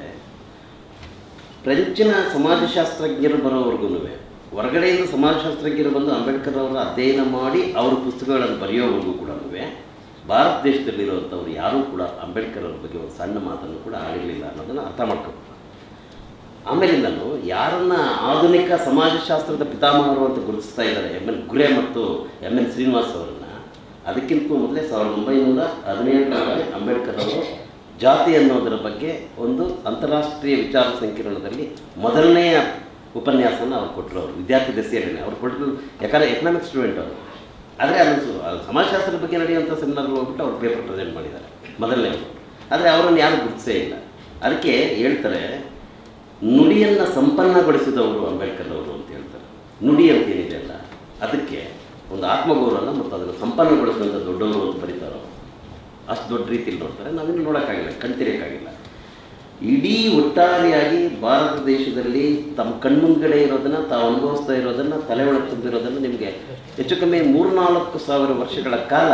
ಫ್ರೆಂಚಿನ ಸಮಾಜಶಾಸ್ತ್ರಜ್ಞರು ಬರೋವರೆಗೂ, ಹೊರಗಡೆಯಿಂದ ಸಮಾಜಶಾಸ್ತ್ರಜ್ಞರು ಬಂದು ಅಂಬೇಡ್ಕರ್ ಅವರ ಅಧ್ಯಯನ ಮಾಡಿ ಅವರ ಪುಸ್ತಕಗಳನ್ನು ಬರೆಯೋವರೆಗೂ ಕೂಡ ಭಾರತ ದೇಶದಲ್ಲಿರುವಂಥವ್ರು ಯಾರೂ ಕೂಡ ಅಂಬೇಡ್ಕರ್ ಅವ್ರ ಬಗ್ಗೆ ಒಂದು ಸಣ್ಣ ಮಾತನ್ನು ಕೂಡ ಆಗಿರಲಿಲ್ಲ ಅನ್ನೋದನ್ನು ಅರ್ಥ ಮಾಡ್ಕೋಬೇಕು. ಆಮೇಲೆ ನಾನು ಯಾರನ್ನ ಆಧುನಿಕ ಸಮಾಜಶಾಸ್ತ್ರದ ಪಿತಾಮಹರು ಅಂತ ಗುರುತಿಸ್ತಾ ಇದ್ದಾರೆ, MN ಗುರೆ ಮತ್ತು MN ಶ್ರೀನಿವಾಸ್ ಅವರನ್ನು, ಅದಕ್ಕಿಂತ ಮೊದಲೇ 1917ರಲ್ಲಿ ಅಂಬೇಡ್ಕರ್ ಅವರು ಜಾತಿ ಅನ್ನೋದರ ಬಗ್ಗೆ ಒಂದು ಅಂತಾರಾಷ್ಟ್ರೀಯ ವಿಚಾರ ಸಂಕಿರಣದಲ್ಲಿ ಮೊದಲನೆಯ ಉಪನ್ಯಾಸನ ಅವ್ರು ಕೊಟ್ಟರು. ಅವರು ವಿದ್ಯಾರ್ಥಿ ದೆಸೆಯಲ್ಲೇ ಅವ್ರು ಕೊಟ್ಟರು, ಯಾಕಂದರೆ ಎಕನಾಮಿಕ್ಸ್ ಸ್ಟೂಡೆಂಟ್ ಅವರು. ಆದರೆ ಅದನ್ನು ಸಮಾಜಶಾಸ್ತ್ರದ ಬಗ್ಗೆ ನಡೆಯುವಂಥ ಸೆಮಿನಾರ್ಗೆ ಹೋಗ್ಬಿಟ್ಟು ಅವ್ರು ಪೇಪರ್ ಪ್ರೆಸೆಂಟ್ ಮಾಡಿದ್ದಾರೆ ಮೊದಲನೇ ಅವರು. ಆದರೆ ಅವರನ್ನು ಯಾರು ಗುರುತಿಸೇ ಇಲ್ಲ. ಅದಕ್ಕೆ ಹೇಳ್ತಾರೆ, ನುಡಿಯನ್ನು ಸಂಪನ್ನಗೊಳಿಸಿದವರು ಅಂಬೇಡ್ಕರ್ ಅವರು ಅಂತ ಹೇಳ್ತಾರೆ. ನುಡಿ ಅಂತ ಏನಿದೆ ಅಲ್ಲ, ಅದಕ್ಕೆ ಒಂದು ಆತ್ಮಗೌರವನ ಮತ್ತು ಅದನ್ನು ಸಂಪನ್ನಗೊಳಿಸಿದಂಥ ದೊಡ್ಡವರು ಅಂತ ಬರೀತಾರೋ, ಅಷ್ಟು ದೊಡ್ಡ ರೀತಿಯಲ್ಲಿ ನೋಡ್ತಾರೆ. ನಾವಿನ್ನು ನೋಡೋಕ್ಕಾಗಿಲ್ಲ, ಕಣ್ತಿರೋಕ್ಕಾಗಿಲ್ಲ. ಇಡೀ ಒಟ್ಟಾರೆಯಾಗಿ ಭಾರತ ದೇಶದಲ್ಲಿ ತಮ್ಮ ಕಣ್ಮುಂದ್ಗಡೆ ಇರೋದನ್ನು, ತಾವು ಅನುಭವಿಸ್ತಾ ಇರೋದನ್ನು, ತಲೆ ಒಳಗೆ ತುಂಬಿರೋದನ್ನು ನಿಮಗೆ ಹೆಚ್ಚು ಕಮ್ಮಿ 3,000-4,000 ವರ್ಷಗಳ ಕಾಲ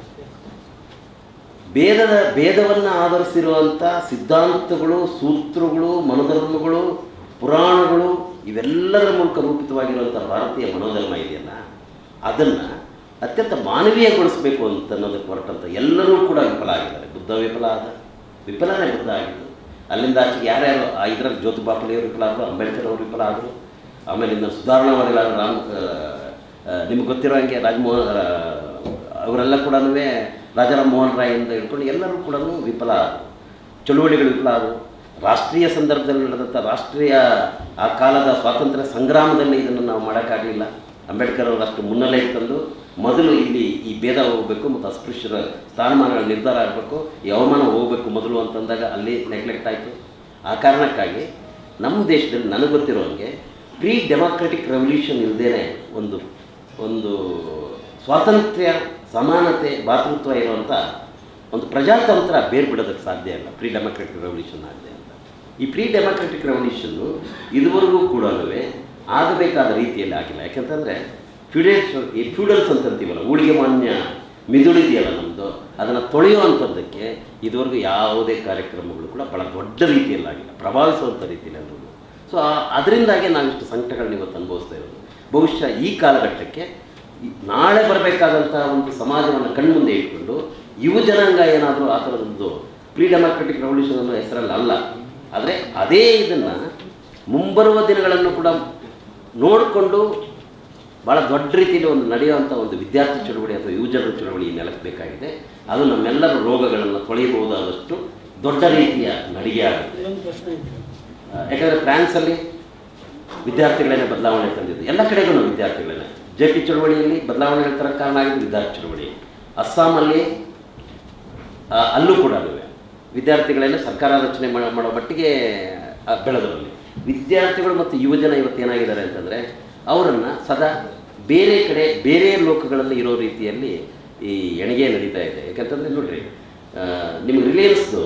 ಭೇದವನ್ನು ಆಧರಿಸಿರುವಂಥ ಸಿದ್ಧಾಂತಗಳು, ಸೂತ್ರಗಳು, ಮನೋಧರ್ಮಗಳು, ಪುರಾಣಗಳು ಇವೆಲ್ಲದರ ಮೂಲಕ ರೂಪಿತವಾಗಿರುವಂಥ ಭಾರತೀಯ ಮನೋಧರ್ಮ ಇದೆಯಲ್ಲ, ಅದನ್ನು ಅತ್ಯಂತ ಮಾನವೀಯಗೊಳಿಸಬೇಕು ಅಂತ ಅನ್ನೋದಕ್ಕೆ ಹೊರಟಂಥ ಎಲ್ಲರೂ ಕೂಡ ವಿಫಲ ಆಗಿದ್ದಾರೆ. ಬುದ್ಧ ವಿಫಲನೇ ಬುದ್ಧ ಆಗಿದ್ದು. ಅಲ್ಲಿಂದ ಆಚೆಗೆ ಯಾರ್ಯಾರು ಇದರಲ್ಲಿ ಜ್ಯೋತಿಬಾ ಫುಲೆಯವರು ವಿಫಲ ಆದರು, ಅಂಬೇಡ್ಕರ್ ಅವರು ವಿಫಲ ಆದರು. ಆಮೇಲೆ ಇನ್ನು ಸುಧಾರಣಾವಾದಿಗಳಾದ ನಿಮ್ಗೆ ಗೊತ್ತಿರೋ ಹಾಗೆ ಅವರೆಲ್ಲ ಕೂಡ ರಾಜಾರಾಮ್ ಮೋಹನ್ ರಾಯ್ ಅಂತ ಹೇಳ್ಕೊಂಡು ಎಲ್ಲರೂ ಕೂಡ ವಿಫಲ ಆದರು. ಚಳುವಳಿಗಳು ವಿಫಲ ಆದವು. ರಾಷ್ಟ್ರೀಯ ಸಂದರ್ಭದಲ್ಲಿ ನಡೆದಂಥ ರಾಷ್ಟ್ರೀಯ ಆ ಕಾಲದ ಸ್ವಾತಂತ್ರ್ಯ ಸಂಗ್ರಾಮದಲ್ಲಿ ಇದನ್ನು ನಾವು ಮಾಡೋಕ್ಕಾಗಲಿಲ್ಲ. ಅಂಬೇಡ್ಕರ್ ಅವರು ಅಷ್ಟು ಮುನ್ನೆಲೆ ತಂದು ಮೊದಲು ಇಲ್ಲಿ ಈ ಭೇದ ಹೋಗಬೇಕು ಮತ್ತು ಅಸ್ಪೃಶ್ಯರ ಸ್ಥಾನಮಾನಗಳ ನಿರ್ಧಾರ ಆಗಬೇಕು, ಈ ಅವಮಾನ ಹೋಗಬೇಕು ಮೊದಲು ಅಂತಂದಾಗ ಅಲ್ಲಿ ನೆಗ್ಲೆಕ್ಟ್ ಆಯಿತು. ಆ ಕಾರಣಕ್ಕಾಗಿ ನಮ್ಮ ದೇಶದಲ್ಲಿ ನನಗೆ ಗೊತ್ತಿರೋ ಹಾಗೆ ಪ್ರೀ ಡೆಮಾಕ್ರೆಟಿಕ್ ರೆವಲ್ಯೂಷನ್ ಇಲ್ಲದೇ ಒಂದು ಸ್ವಾತಂತ್ರ್ಯ, ಸಮಾನತೆ, ಭಾತೃತ್ವ ಇರುವಂಥ ಒಂದು ಪ್ರಜಾತಂತ್ರ ಬೇರ್ಬಿಡೋದಕ್ಕೆ ಸಾಧ್ಯ ಇಲ್ಲ ಪ್ರೀ ಡೆಮಾಕ್ರೆಟಿಕ್ ರೆವಲ್ಯೂಷನ್ ಆಗಿದೆ ಅಂತ. ಈ ಪ್ರೀ ಡೆಮಾಕ್ರೆಟಿಕ್ ರೆವಲ್ಯೂಷನ್ನು ಇದುವರೆಗೂ ಕೂಡ ಆಗಬೇಕಾದ ರೀತಿಯಲ್ಲಿ ಆಗಿಲ್ಲ. ಯಾಕೆಂತಂದರೆ ಫ್ಯೂಡಲ್ಸ್ ಅಂತಂತೀವಲ್ಲ, ಊಳಿಗೆ ಮಾನ್ಯ ಮಿದುಳಿದೆಯಲ್ಲ ನಮ್ಮದು, ಅದನ್ನು ತೊಳೆಯುವಂಥದ್ದಕ್ಕೆ ಇದುವರೆಗೂ ಯಾವುದೇ ಕಾರ್ಯಕ್ರಮಗಳು ಕೂಡ ಭಾಳ ದೊಡ್ಡ ರೀತಿಯಲ್ಲಿ ಆಗಿಲ್ಲ, ಪ್ರಭಾವಿಸುವಂಥ ರೀತಿಯಲ್ಲಿ ಅನ್ನೋದು. ಸೊ ಅದರಿಂದಾಗಿ ನಾವಿಷ್ಟು ಸಂಕಟಗಳನ್ನ ಇವತ್ತು ಅನುಭವಿಸ್ತಾ ಇರೋದು. ಬಹುಶಃ ಈ ಕಾಲಘಟ್ಟಕ್ಕೆ ನಾಳೆ ಬರಬೇಕಾದಂಥ ಒಂದು ಸಮಾಜವನ್ನು ಕಣ್ಮುಂದೆ ಇಟ್ಕೊಂಡು ಯುವ ಜನಾಂಗ ಏನಾದರೂ ಆ ಥರದೊಂದು ಪ್ರೀ ಡೆಮಾಕ್ರೆಟಿಕ್ ರೆವಲ್ಯೂಷನ್ ಅನ್ನೋ ಹೆಸರಲ್ಲಿ ಅಲ್ಲ, ಆದರೆ ಅದೇ ಇದನ್ನು ಮುಂಬರುವ ದಿನಗಳನ್ನು ಕೂಡ ನೋಡಿಕೊಂಡು ಭಾಳ ದೊಡ್ಡ ರೀತಿಯಲ್ಲಿ ಒಂದು ನಡೆಯುವಂಥ ಒಂದು ವಿದ್ಯಾರ್ಥಿ ಚಳವಳಿ ಅಥವಾ ಯುವಜನರ ಚಳವಳಿ ನೆಲಕ್ಕೆ ಬೇಕಾಗಿದೆ. ಅದು ನಮ್ಮೆಲ್ಲರ ರೋಗಗಳನ್ನು ತೊಳೆಯಬಹುದಾದಷ್ಟು ದೊಡ್ಡ ರೀತಿಯ ನಡಿಗೆ ಆಗುತ್ತೆ. ಯಾಕಂದರೆ ಫ್ರಾನ್ಸಲ್ಲಿ ವಿದ್ಯಾರ್ಥಿಗಳೇನೆ ಬದಲಾವಣೆ ತಂದಿದ್ದು, ಎಲ್ಲ ಕಡೆಗೂ ವಿದ್ಯಾರ್ಥಿಗಳೇನೆ. JP ಚಳವಳಿಯಲ್ಲಿ ಬದಲಾವಣೆಗಳ ಥರ ಕಾರಣ ಆಗಿದ್ದು ವಿದ್ಯಾರ್ಥಿ ಚಳವಳಿ. ಅಸ್ಸಾಮಲ್ಲಿ ಅಲ್ಲೂ ಕೂಡ ವಿದ್ಯಾರ್ಥಿಗಳೇನೆ ಸರ್ಕಾರ ರಚನೆ ಮಾಡೋ ಮಟ್ಟಿಗೆ ಬೆಳೆದರಲ್ಲಿ ವಿದ್ಯಾರ್ಥಿಗಳು ಮತ್ತು ಯುವಜನ ಇವತ್ತೇನಾಗಿದ್ದಾರೆ ಅಂತಂದರೆ ಅವರನ್ನು ಸದಾ ಬೇರೆ ಕಡೆ ಬೇರೆ ಲೋಕಗಳಲ್ಲಿ ಇರೋ ರೀತಿಯಲ್ಲಿ ಈ ಎಣಿಗೆ ನಡೀತಾ ಇದೆ. ಯಾಕಂತಂದರೆ ನೋಡಿರಿ, ನಿಮಗೆ ರಿಲಯನ್ಸ್ದು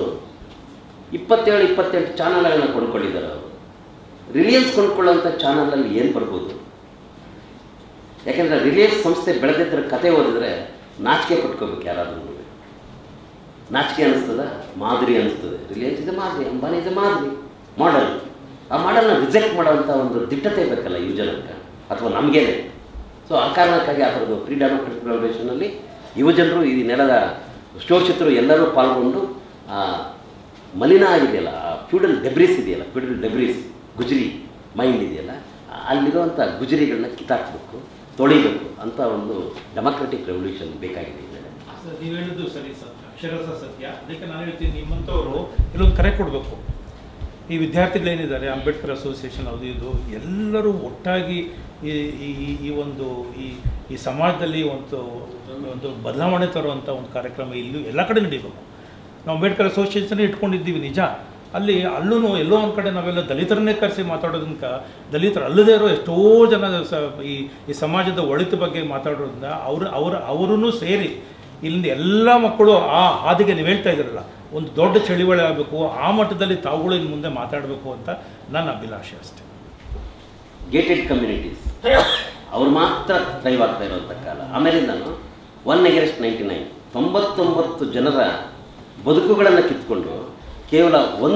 27 ಚಾನಲ್ಗಳನ್ನ ಕೊಂಡ್ಕೊಂಡಿದ್ದಾರೆ ಅವರು. ರಿಲಯನ್ಸ್ ಕೊಂಡ್ಕೊಳ್ಳೋಂಥ ಚಾನಲಲ್ಲಿ ಏನು ಬರ್ಬೋದು? ಯಾಕೆಂದರೆ ರಿಲಯನ್ಸ್ ಸಂಸ್ಥೆ ಬೆಳೆದಿದ್ದರೆ ಕತೆ ಓದಿದ್ರೆ ನಾಚಿಕೆ ಪಟ್ಕೋಬೇಕು. ಯಾರಾದರೂ ನಾಚಿಕೆ ಅನ್ನಿಸ್ತದ, ಮಾದರಿ ಅನ್ನಿಸ್ತದೆ. ರಿಲಯನ್ಸ್ ಇದೆ ಮಾದರಿ, ಅಂಬಾನಿ ಇದೆ ಮಾದರಿ, ಮಾಡೆಲ್. ಆ ಮಾಡೆಲ್ನ ರಿಜೆಕ್ಟ್ ಮಾಡೋವಂಥ ಒಂದು ದಿಟ್ಟತೆ ಬೇಕಲ್ಲ ಯುವಜನಕ್ಕೆ ಅಥವಾ ನಮಗೇನೆ. ಸೊ ಆ ಕಾರಣಕ್ಕಾಗಿ ಆ ಥರದ್ದು ಪ್ರೀ ಡೆಮಾಕ್ರೆಟಿಕ್ ರೆವಲ್ಯೂಷನಲ್ಲಿ ಯುವಜನರು, ಈ ನೆಲದ ಶೋಷಿತರು ಎಲ್ಲರೂ ಪಾಲ್ಗೊಂಡು ಮಲಿನ ಆಗಿದೆಯಲ್ಲ, ಆ ಫ್ಯೂಡಲ್ ಡೆಬ್ರೀಸ್ ಇದೆಯಲ್ಲ, ಫ್ಯೂಡಲ್ ಡೆಬ್ರೀಸ್ ಗುಜರಿ ಮೈಂಡ್ ಇದೆಯಲ್ಲ, ಅಲ್ಲಿರುವಂಥ ಗುಜರಿಗಳನ್ನ ಕಿತ್ತಾಕಬೇಕು, ತೊಳಿಬೇಕು ಅಂತ ಒಂದು ಡೆಮಾಕ್ರೆಟಿಕ್ ರೆವಲ್ಯೂಷನ್ ಬೇಕಾಗಿದೆ. ನೀವು ಹೇಳಿದ್ದು ಸರಿ ಸರ್, ಅಕ್ಷರಶಃ ಸತ್ಯ. ಅದಕ್ಕೆ ನಾನು ಹೇಳ್ತೀನಿ, ನಿಮ್ಮಂಥವರು ಇಲ್ಲೊಂದು ಕರೆ ಕೊಡಬೇಕು. ಈ ವಿದ್ಯಾರ್ಥಿಗಳೇನಿದ್ದಾರೆ, ಅಂಬೇಡ್ಕರ್ ಅಸೋಸಿಯೇಷನ್ ಅದು ಇದು ಎಲ್ಲರೂ ಒಟ್ಟಾಗಿ ಈ ಒಂದು ಈ ಸಮಾಜದಲ್ಲಿ ಒಂದು ಬದಲಾವಣೆ ತರುವಂಥ ಒಂದು ಕಾರ್ಯಕ್ರಮ ಇಲ್ಲೂ ಎಲ್ಲ ಕಡೆ ನಡೀಬೇಕು. ನಾವು ಅಂಬೇಡ್ಕರ್ ಅಸೋಸಿಯೇಷನ್ ಇಟ್ಕೊಂಡಿದ್ದೀವಿ ನಿಜ, ಅಲ್ಲೂ ಎಲ್ಲೋ ಒಂದು ಕಡೆ ನಾವೆಲ್ಲ ದಲಿತರನ್ನೇ ಕರೆಸಿ ಮಾತಾಡೋದಕ್ಕೆ, ದಲಿತರು ಅಲ್ಲದೇ ಇರೋ ಎಷ್ಟೋ ಜನ ಈ ಸಮಾಜದ ಒಳಿತು ಬಗ್ಗೆ ಮಾತಾಡೋದ್ರಿಂದ ಅವರೂ ಸೇರಿ ಇಲ್ಲಿಂದ ಎಲ್ಲ ಮಕ್ಕಳು ಆ ಹಾದಿಗೆ ನೀವು ಹೇಳ್ತಾ ಇದ್ದೀರಲ್ಲ, ಒಂದು ದೊಡ್ಡ ಚಳುವಳಿ ಆಗಬೇಕು, ಆ ಮಟ್ಟದಲ್ಲಿ ತಾವುಗಳು ಇನ್ನು ಮುಂದೆ ಮಾತಾಡಬೇಕು ಅಂತ ನನ್ನ ಅಭಿಲಾಷೆ ಅಷ್ಟೇ. ಗೇಟೆಡ್ ಕಮ್ಯುನಿಟೀಸ್ ಅವ್ರು ಮಾತ್ರ ಥ್ರೈವ್ ಆಗ್ತಾ ಇರೋಂಥ ಕಾಲ. ಆಮೇಲೆ ನಾನು 99 ಜನರ ಬದುಕುಗಳನ್ನು ಕಿತ್ಕೊಂಡು ಕೇವಲ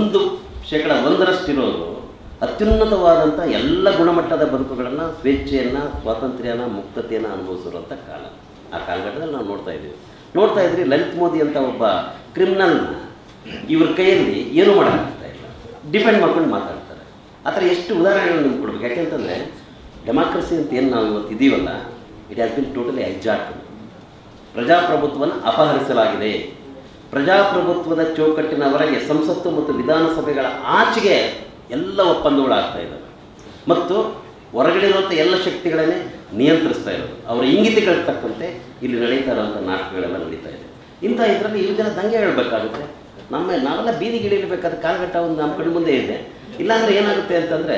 1% ಅತ್ಯುನ್ನತವಾದಂಥ ಎಲ್ಲ ಗುಣಮಟ್ಟದ ಬದುಕುಗಳನ್ನು, ಸ್ವೇಚ್ಛೆಯನ್ನು, ಸ್ವಾತಂತ್ರ್ಯನ, ಮುಕ್ತತೆಯನ್ನು ಅನುಭವಿಸಿರುವಂಥ ಕಾಲ. ಆ ಕಾಲಘಟ್ಟದಲ್ಲಿ ನಾವು ನೋಡ್ತಾ ಇದ್ರಿ ಲಲಿತ್ ಮೋದಿ ಅಂತ ಒಬ್ಬ ಕ್ರಿಮಿನಲ್ನ ಇವ್ರ ಕೈಯಲ್ಲಿ ಏನೂ ಮಾಡೋಕ್ಕಾಗ್ತಾ ಇಲ್ಲ, ಡಿಪೆಂಡ್ ಮಾಡ್ಕೊಂಡು ಮಾತಾಡ್ತಾರೆ. ಆ ಥರ ಎಷ್ಟು ಉದಾಹರಣೆಗಳು ನಿಮ್ಗೆ ಕೊಡ್ಬೇಕು. ಯಾಕೆಂತಂದರೆ ಡೆಮಾಕ್ರಸಿ ಅಂತ ಏನು ನಾವು ಇವತ್ತು ಇದೀವಲ್ಲ, it has been totally hijacked. ಪ್ರಜಾಪ್ರಭುತ್ವವನ್ನು ಅಪಹರಿಸಲಾಗಿದೆ. ಪ್ರಜಾಪ್ರಭುತ್ವದ ಚೌಕಟ್ಟಿನ ಹೊರಗೆ ಸಂಸತ್ತು ಮತ್ತು ವಿಧಾನಸಭೆಗಳ ಆಚೆಗೆ ಎಲ್ಲ ಒಪ್ಪಂದಗಳು ಆಗ್ತಾ ಇದ್ದಾವೆ. ಮತ್ತು ಹೊರಗಡೆ ಇರುವಂಥ ಎಲ್ಲ ಶಕ್ತಿಗಳನ್ನೇ ನಿಯಂತ್ರಿಸ್ತಾ ಇರೋದು. ಅವರ ಇಂಗಿತಗಳಿಗೆ ತಕ್ಕಂತೆ ಇಲ್ಲಿ ನಡೀತಾ ಇರೋಂಥ ನಾಟಕಗಳೆಲ್ಲ ನಡೀತಾ ಇದೆ. ಇಂಥ ಇದರಲ್ಲಿ ಇವು ಜನ ದಂಗೆ ಹೇಳಬೇಕಾಗುತ್ತೆ. ನಾವೆಲ್ಲ ಬೀದಿಗಿಳಿಬೇಕಾದ ಕಾಲಘಟ್ಟ ಒಂದು ನಮ್ಮ ಕಡೆ ಮುಂದೆ ಇದೆ. ಇಲ್ಲಾಂದರೆ ಏನಾಗುತ್ತೆ ಅಂತಂದರೆ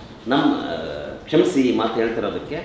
ಕ್ಷಮಿಸಿ ಈ ಮಾತು ಹೇಳ್ತಿರೋದಕ್ಕೆ,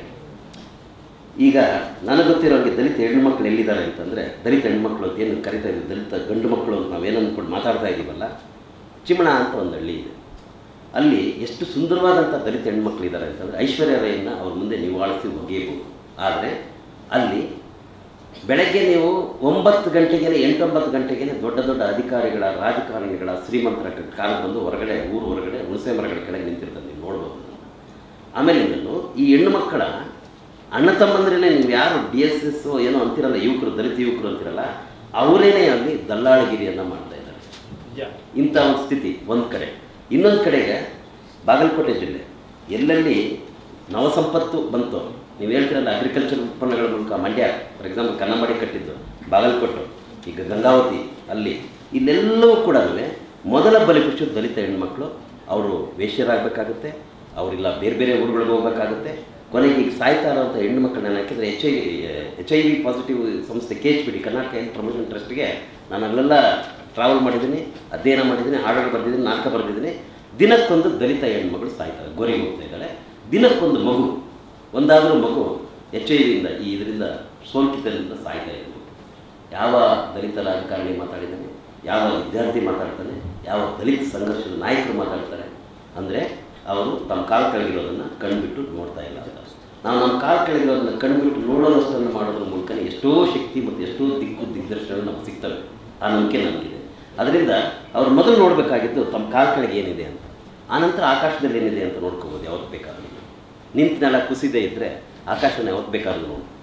ಈಗ ನನಗೆ ಗೊತ್ತಿರೋರಿಗೆ ದಲಿತ ಹೆಣ್ಣುಮಕ್ಳು ಎಲ್ಲಿದ್ದಾರೆ ಅಂತಂದರೆ, ದಲಿತ ಹೆಣ್ಮಕ್ಳು ಅಂತ ಏನು ಕರಿತಾ ಇದ್ದೀವಿ, ದಲಿತ ಗಂಡು ಮಕ್ಕಳು ಅಂತ ನಾವೇನು ಅಂದ್ಕೊಂಡು ಮಾತಾಡ್ತಾ ಇದ್ದೀವಲ್ಲ, ಚಿಮಣ ಅಂತ ಒಂದು ಹಳ್ಳಿ ಇದೆ. ಅಲ್ಲಿ ಎಷ್ಟು ಸುಂದರವಾದಂಥ ದಲಿತ ಹೆಣ್ಮಕ್ಳಿದ್ದಾರೆ ಅಂತಂದರೆ ಐಶ್ವರ್ಯ ರೈಯನ್ನು ಅವ್ರ ಮುಂದೆ ನಿವಾಳಿಸಿ ಒಗೆಯಬಹುದು. ಆದರೆ ಅಲ್ಲಿ ಬೆಳಗ್ಗೆ ನೀವು 9 ಗಂಟೆಗೆ 8-9 ಗಂಟೆಗೆ ದೊಡ್ಡ ದೊಡ್ಡ ಅಧಿಕಾರಿಗಳ, ರಾಜಕಾರಣಿಗಳ, ಶ್ರೀಮಂತರ ಕಾಲ ಬಂದು ಹೊರಗಡೆ, ಊರು ಹೊರಗಡೆ ಹುಣಸೆ ಮರಗಳ ಕೆಳಗೆ ನಿಂತಿರ್ತಾರೆ, ನೀವು ನೋಡ್ಬೋದು. ಆಮೇಲೆ ಈ ಹೆಣ್ಣು ಮಕ್ಕಳ ಅಣ್ಣ ತಮ್ಮಂದ್ರೇ, ನೀವು ಯಾರು DSS ಏನೋ ಅಂತಿರಲ್ಲ, ಯುವಕರು, ದಲಿತ ಯುವಕರು ಅಂತಿರಲ್ಲ, ಅವರೇನೇ ಅಲ್ಲಿ ದಲ್ಲಾಳಗಿರಿಯನ್ನು ಮಾಡ್ತಾ ಇದ್ದಾರೆ. ಇಂಥ ಒಂದು ಸ್ಥಿತಿ ಒಂದು ಕಡೆ. ಇನ್ನೊಂದು ಕಡೆಗೆ ಬಾಗಲಕೋಟೆ ಜಿಲ್ಲೆ, ಎಲ್ಲೆಲ್ಲಿ ನವಸಂಪತ್ತು ಬಂತು, ನೀವು ಹೇಳ್ತಿರಲ್ಲ ಅಗ್ರಿಕಲ್ಚರ್ ಉತ್ಪನ್ನಗಳ ಮೂಲಕ ಮಂಡ್ಯ ಫಾರ್ ಎಕ್ಸಾಂಪಲ್ ಕನ್ನಂಬಾಡಿ ಕಟ್ಟಿದ್ದು, ಬಾಗಲಕೋಟೆ, ಈಗ ಗಂಗಾವತಿ, ಅಲ್ಲಿ ಇಲ್ಲೆಲ್ಲವೂ ಕೂಡ ಮೊದಲ ಬಲಿಪಶು ದಲಿತ ಹೆಣ್ಮಕ್ಳು. ಅವರು ವೇಶ್ಯರಾಗಬೇಕಾಗುತ್ತೆ, ಅವರಿಲ್ಲ ಬೇರೆ ಬೇರೆ ಊರುಗಳಿಗೆ ಹೋಗ್ಬೇಕಾಗುತ್ತೆ. ಕೊನೆಗೆ ಈಗ ಸಾಯ್ತಾ ಇರೋಂಥ ಹೆಣ್ಣು ಮಕ್ಕಳನ್ನ ಹಾಕಿದರೆ HIV ಪಾಸಿಟಿವ್ ಸಂಸ್ಥೆ KHPD, ಕರ್ನಾಟಕ ಹೆಲ್ತ್ ಪ್ರಮೋಷನ್ ಟ್ರಸ್ಟ್ಗೆ ನಾನು ಅಲ್ಲೆಲ್ಲ ಟ್ರಾವೆಲ್ ಮಾಡಿದ್ದೀನಿ, ಅಧ್ಯಯನ ಮಾಡಿದ್ದೀನಿ, ಹಾಡುಗಳು ಬರೆದಿದ್ದೀನಿ, ನಾಟಕ ಬರೆದಿದ್ದೀನಿ. ದಿನಕ್ಕೊಂದು ದಲಿತ ಹೆಣ್ಮಗಳು ಸಾಯ್ತಾರೆ, ಗೋರಿಗೆ ಹೋಗ್ತಾ ಇದ್ದಾಳೆ. ದಿನಕ್ಕೊಂದು ಮಗು, ಒಂದಾದರೂ ಮಗು HIV ಇದರಿಂದ ಸೋಂಕಿತರಿಂದ ಸಾಯ್ತಾ ಇದ್ರು. ಯಾವ ದಲಿತ ರಾಜಕಾರಣಿ ಮಾತಾಡಿದ್ದಾನೆ, ಯಾವ ವಿದ್ಯಾರ್ಥಿ ಮಾತಾಡ್ತಾನೆ, ಯಾವ ದಲಿತ ಸಂಘರ್ಷದ ನಾಯಕರು ಮಾತಾಡ್ತಾರೆ ಅಂದರೆ ಅವರು ತಮ್ಮ ಕಾಲು ಕೆಳಗಿರೋದನ್ನು ಕಣ್ಬಿಟ್ಟು ನೋಡ್ತಾ ಇಲ್ಲ. ನಾವು ನಮ್ಮ ಕಾಲು ಕೆಳಗಿರೋದನ್ನು ಕಣ್ಬಿಟ್ಟು ನೋಡೋದಷ್ಟನ್ನು ಮಾಡೋದ್ರ ಮೂಲಕ ಎಷ್ಟೋ ಶಕ್ತಿ ಮತ್ತು ಎಷ್ಟೋ ದಿಗ್ದರ್ಶನ ನಮ್ಗೆ ಸಿಗ್ತವೆ. ಆ ನಂಬಿಕೆ ನಮಗಿದೆ. ಅದರಿಂದ ಅವ್ರು ಮೊದಲು ನೋಡಬೇಕಾಗಿದ್ದು ತಮ್ಮ ಕಾಲು ಕೆಳಗೆ ಏನಿದೆ ಅಂತ, ಆನಂತರ ಆಕಾಶದಲ್ಲಿ ಏನಿದೆ ಅಂತ ನೋಡ್ಕೋಬೋದು. ಯಾವತ್ತು ಬೇಕಾದ್ರೂ ನಿಂತು ನೆಲ ಕುಸಿದೇ ಇದ್ದರೆ ಆಕಾಶನ ಯಾವತ್ತು ಬೇಕಾದ್ರೂ ನೋಡಿ.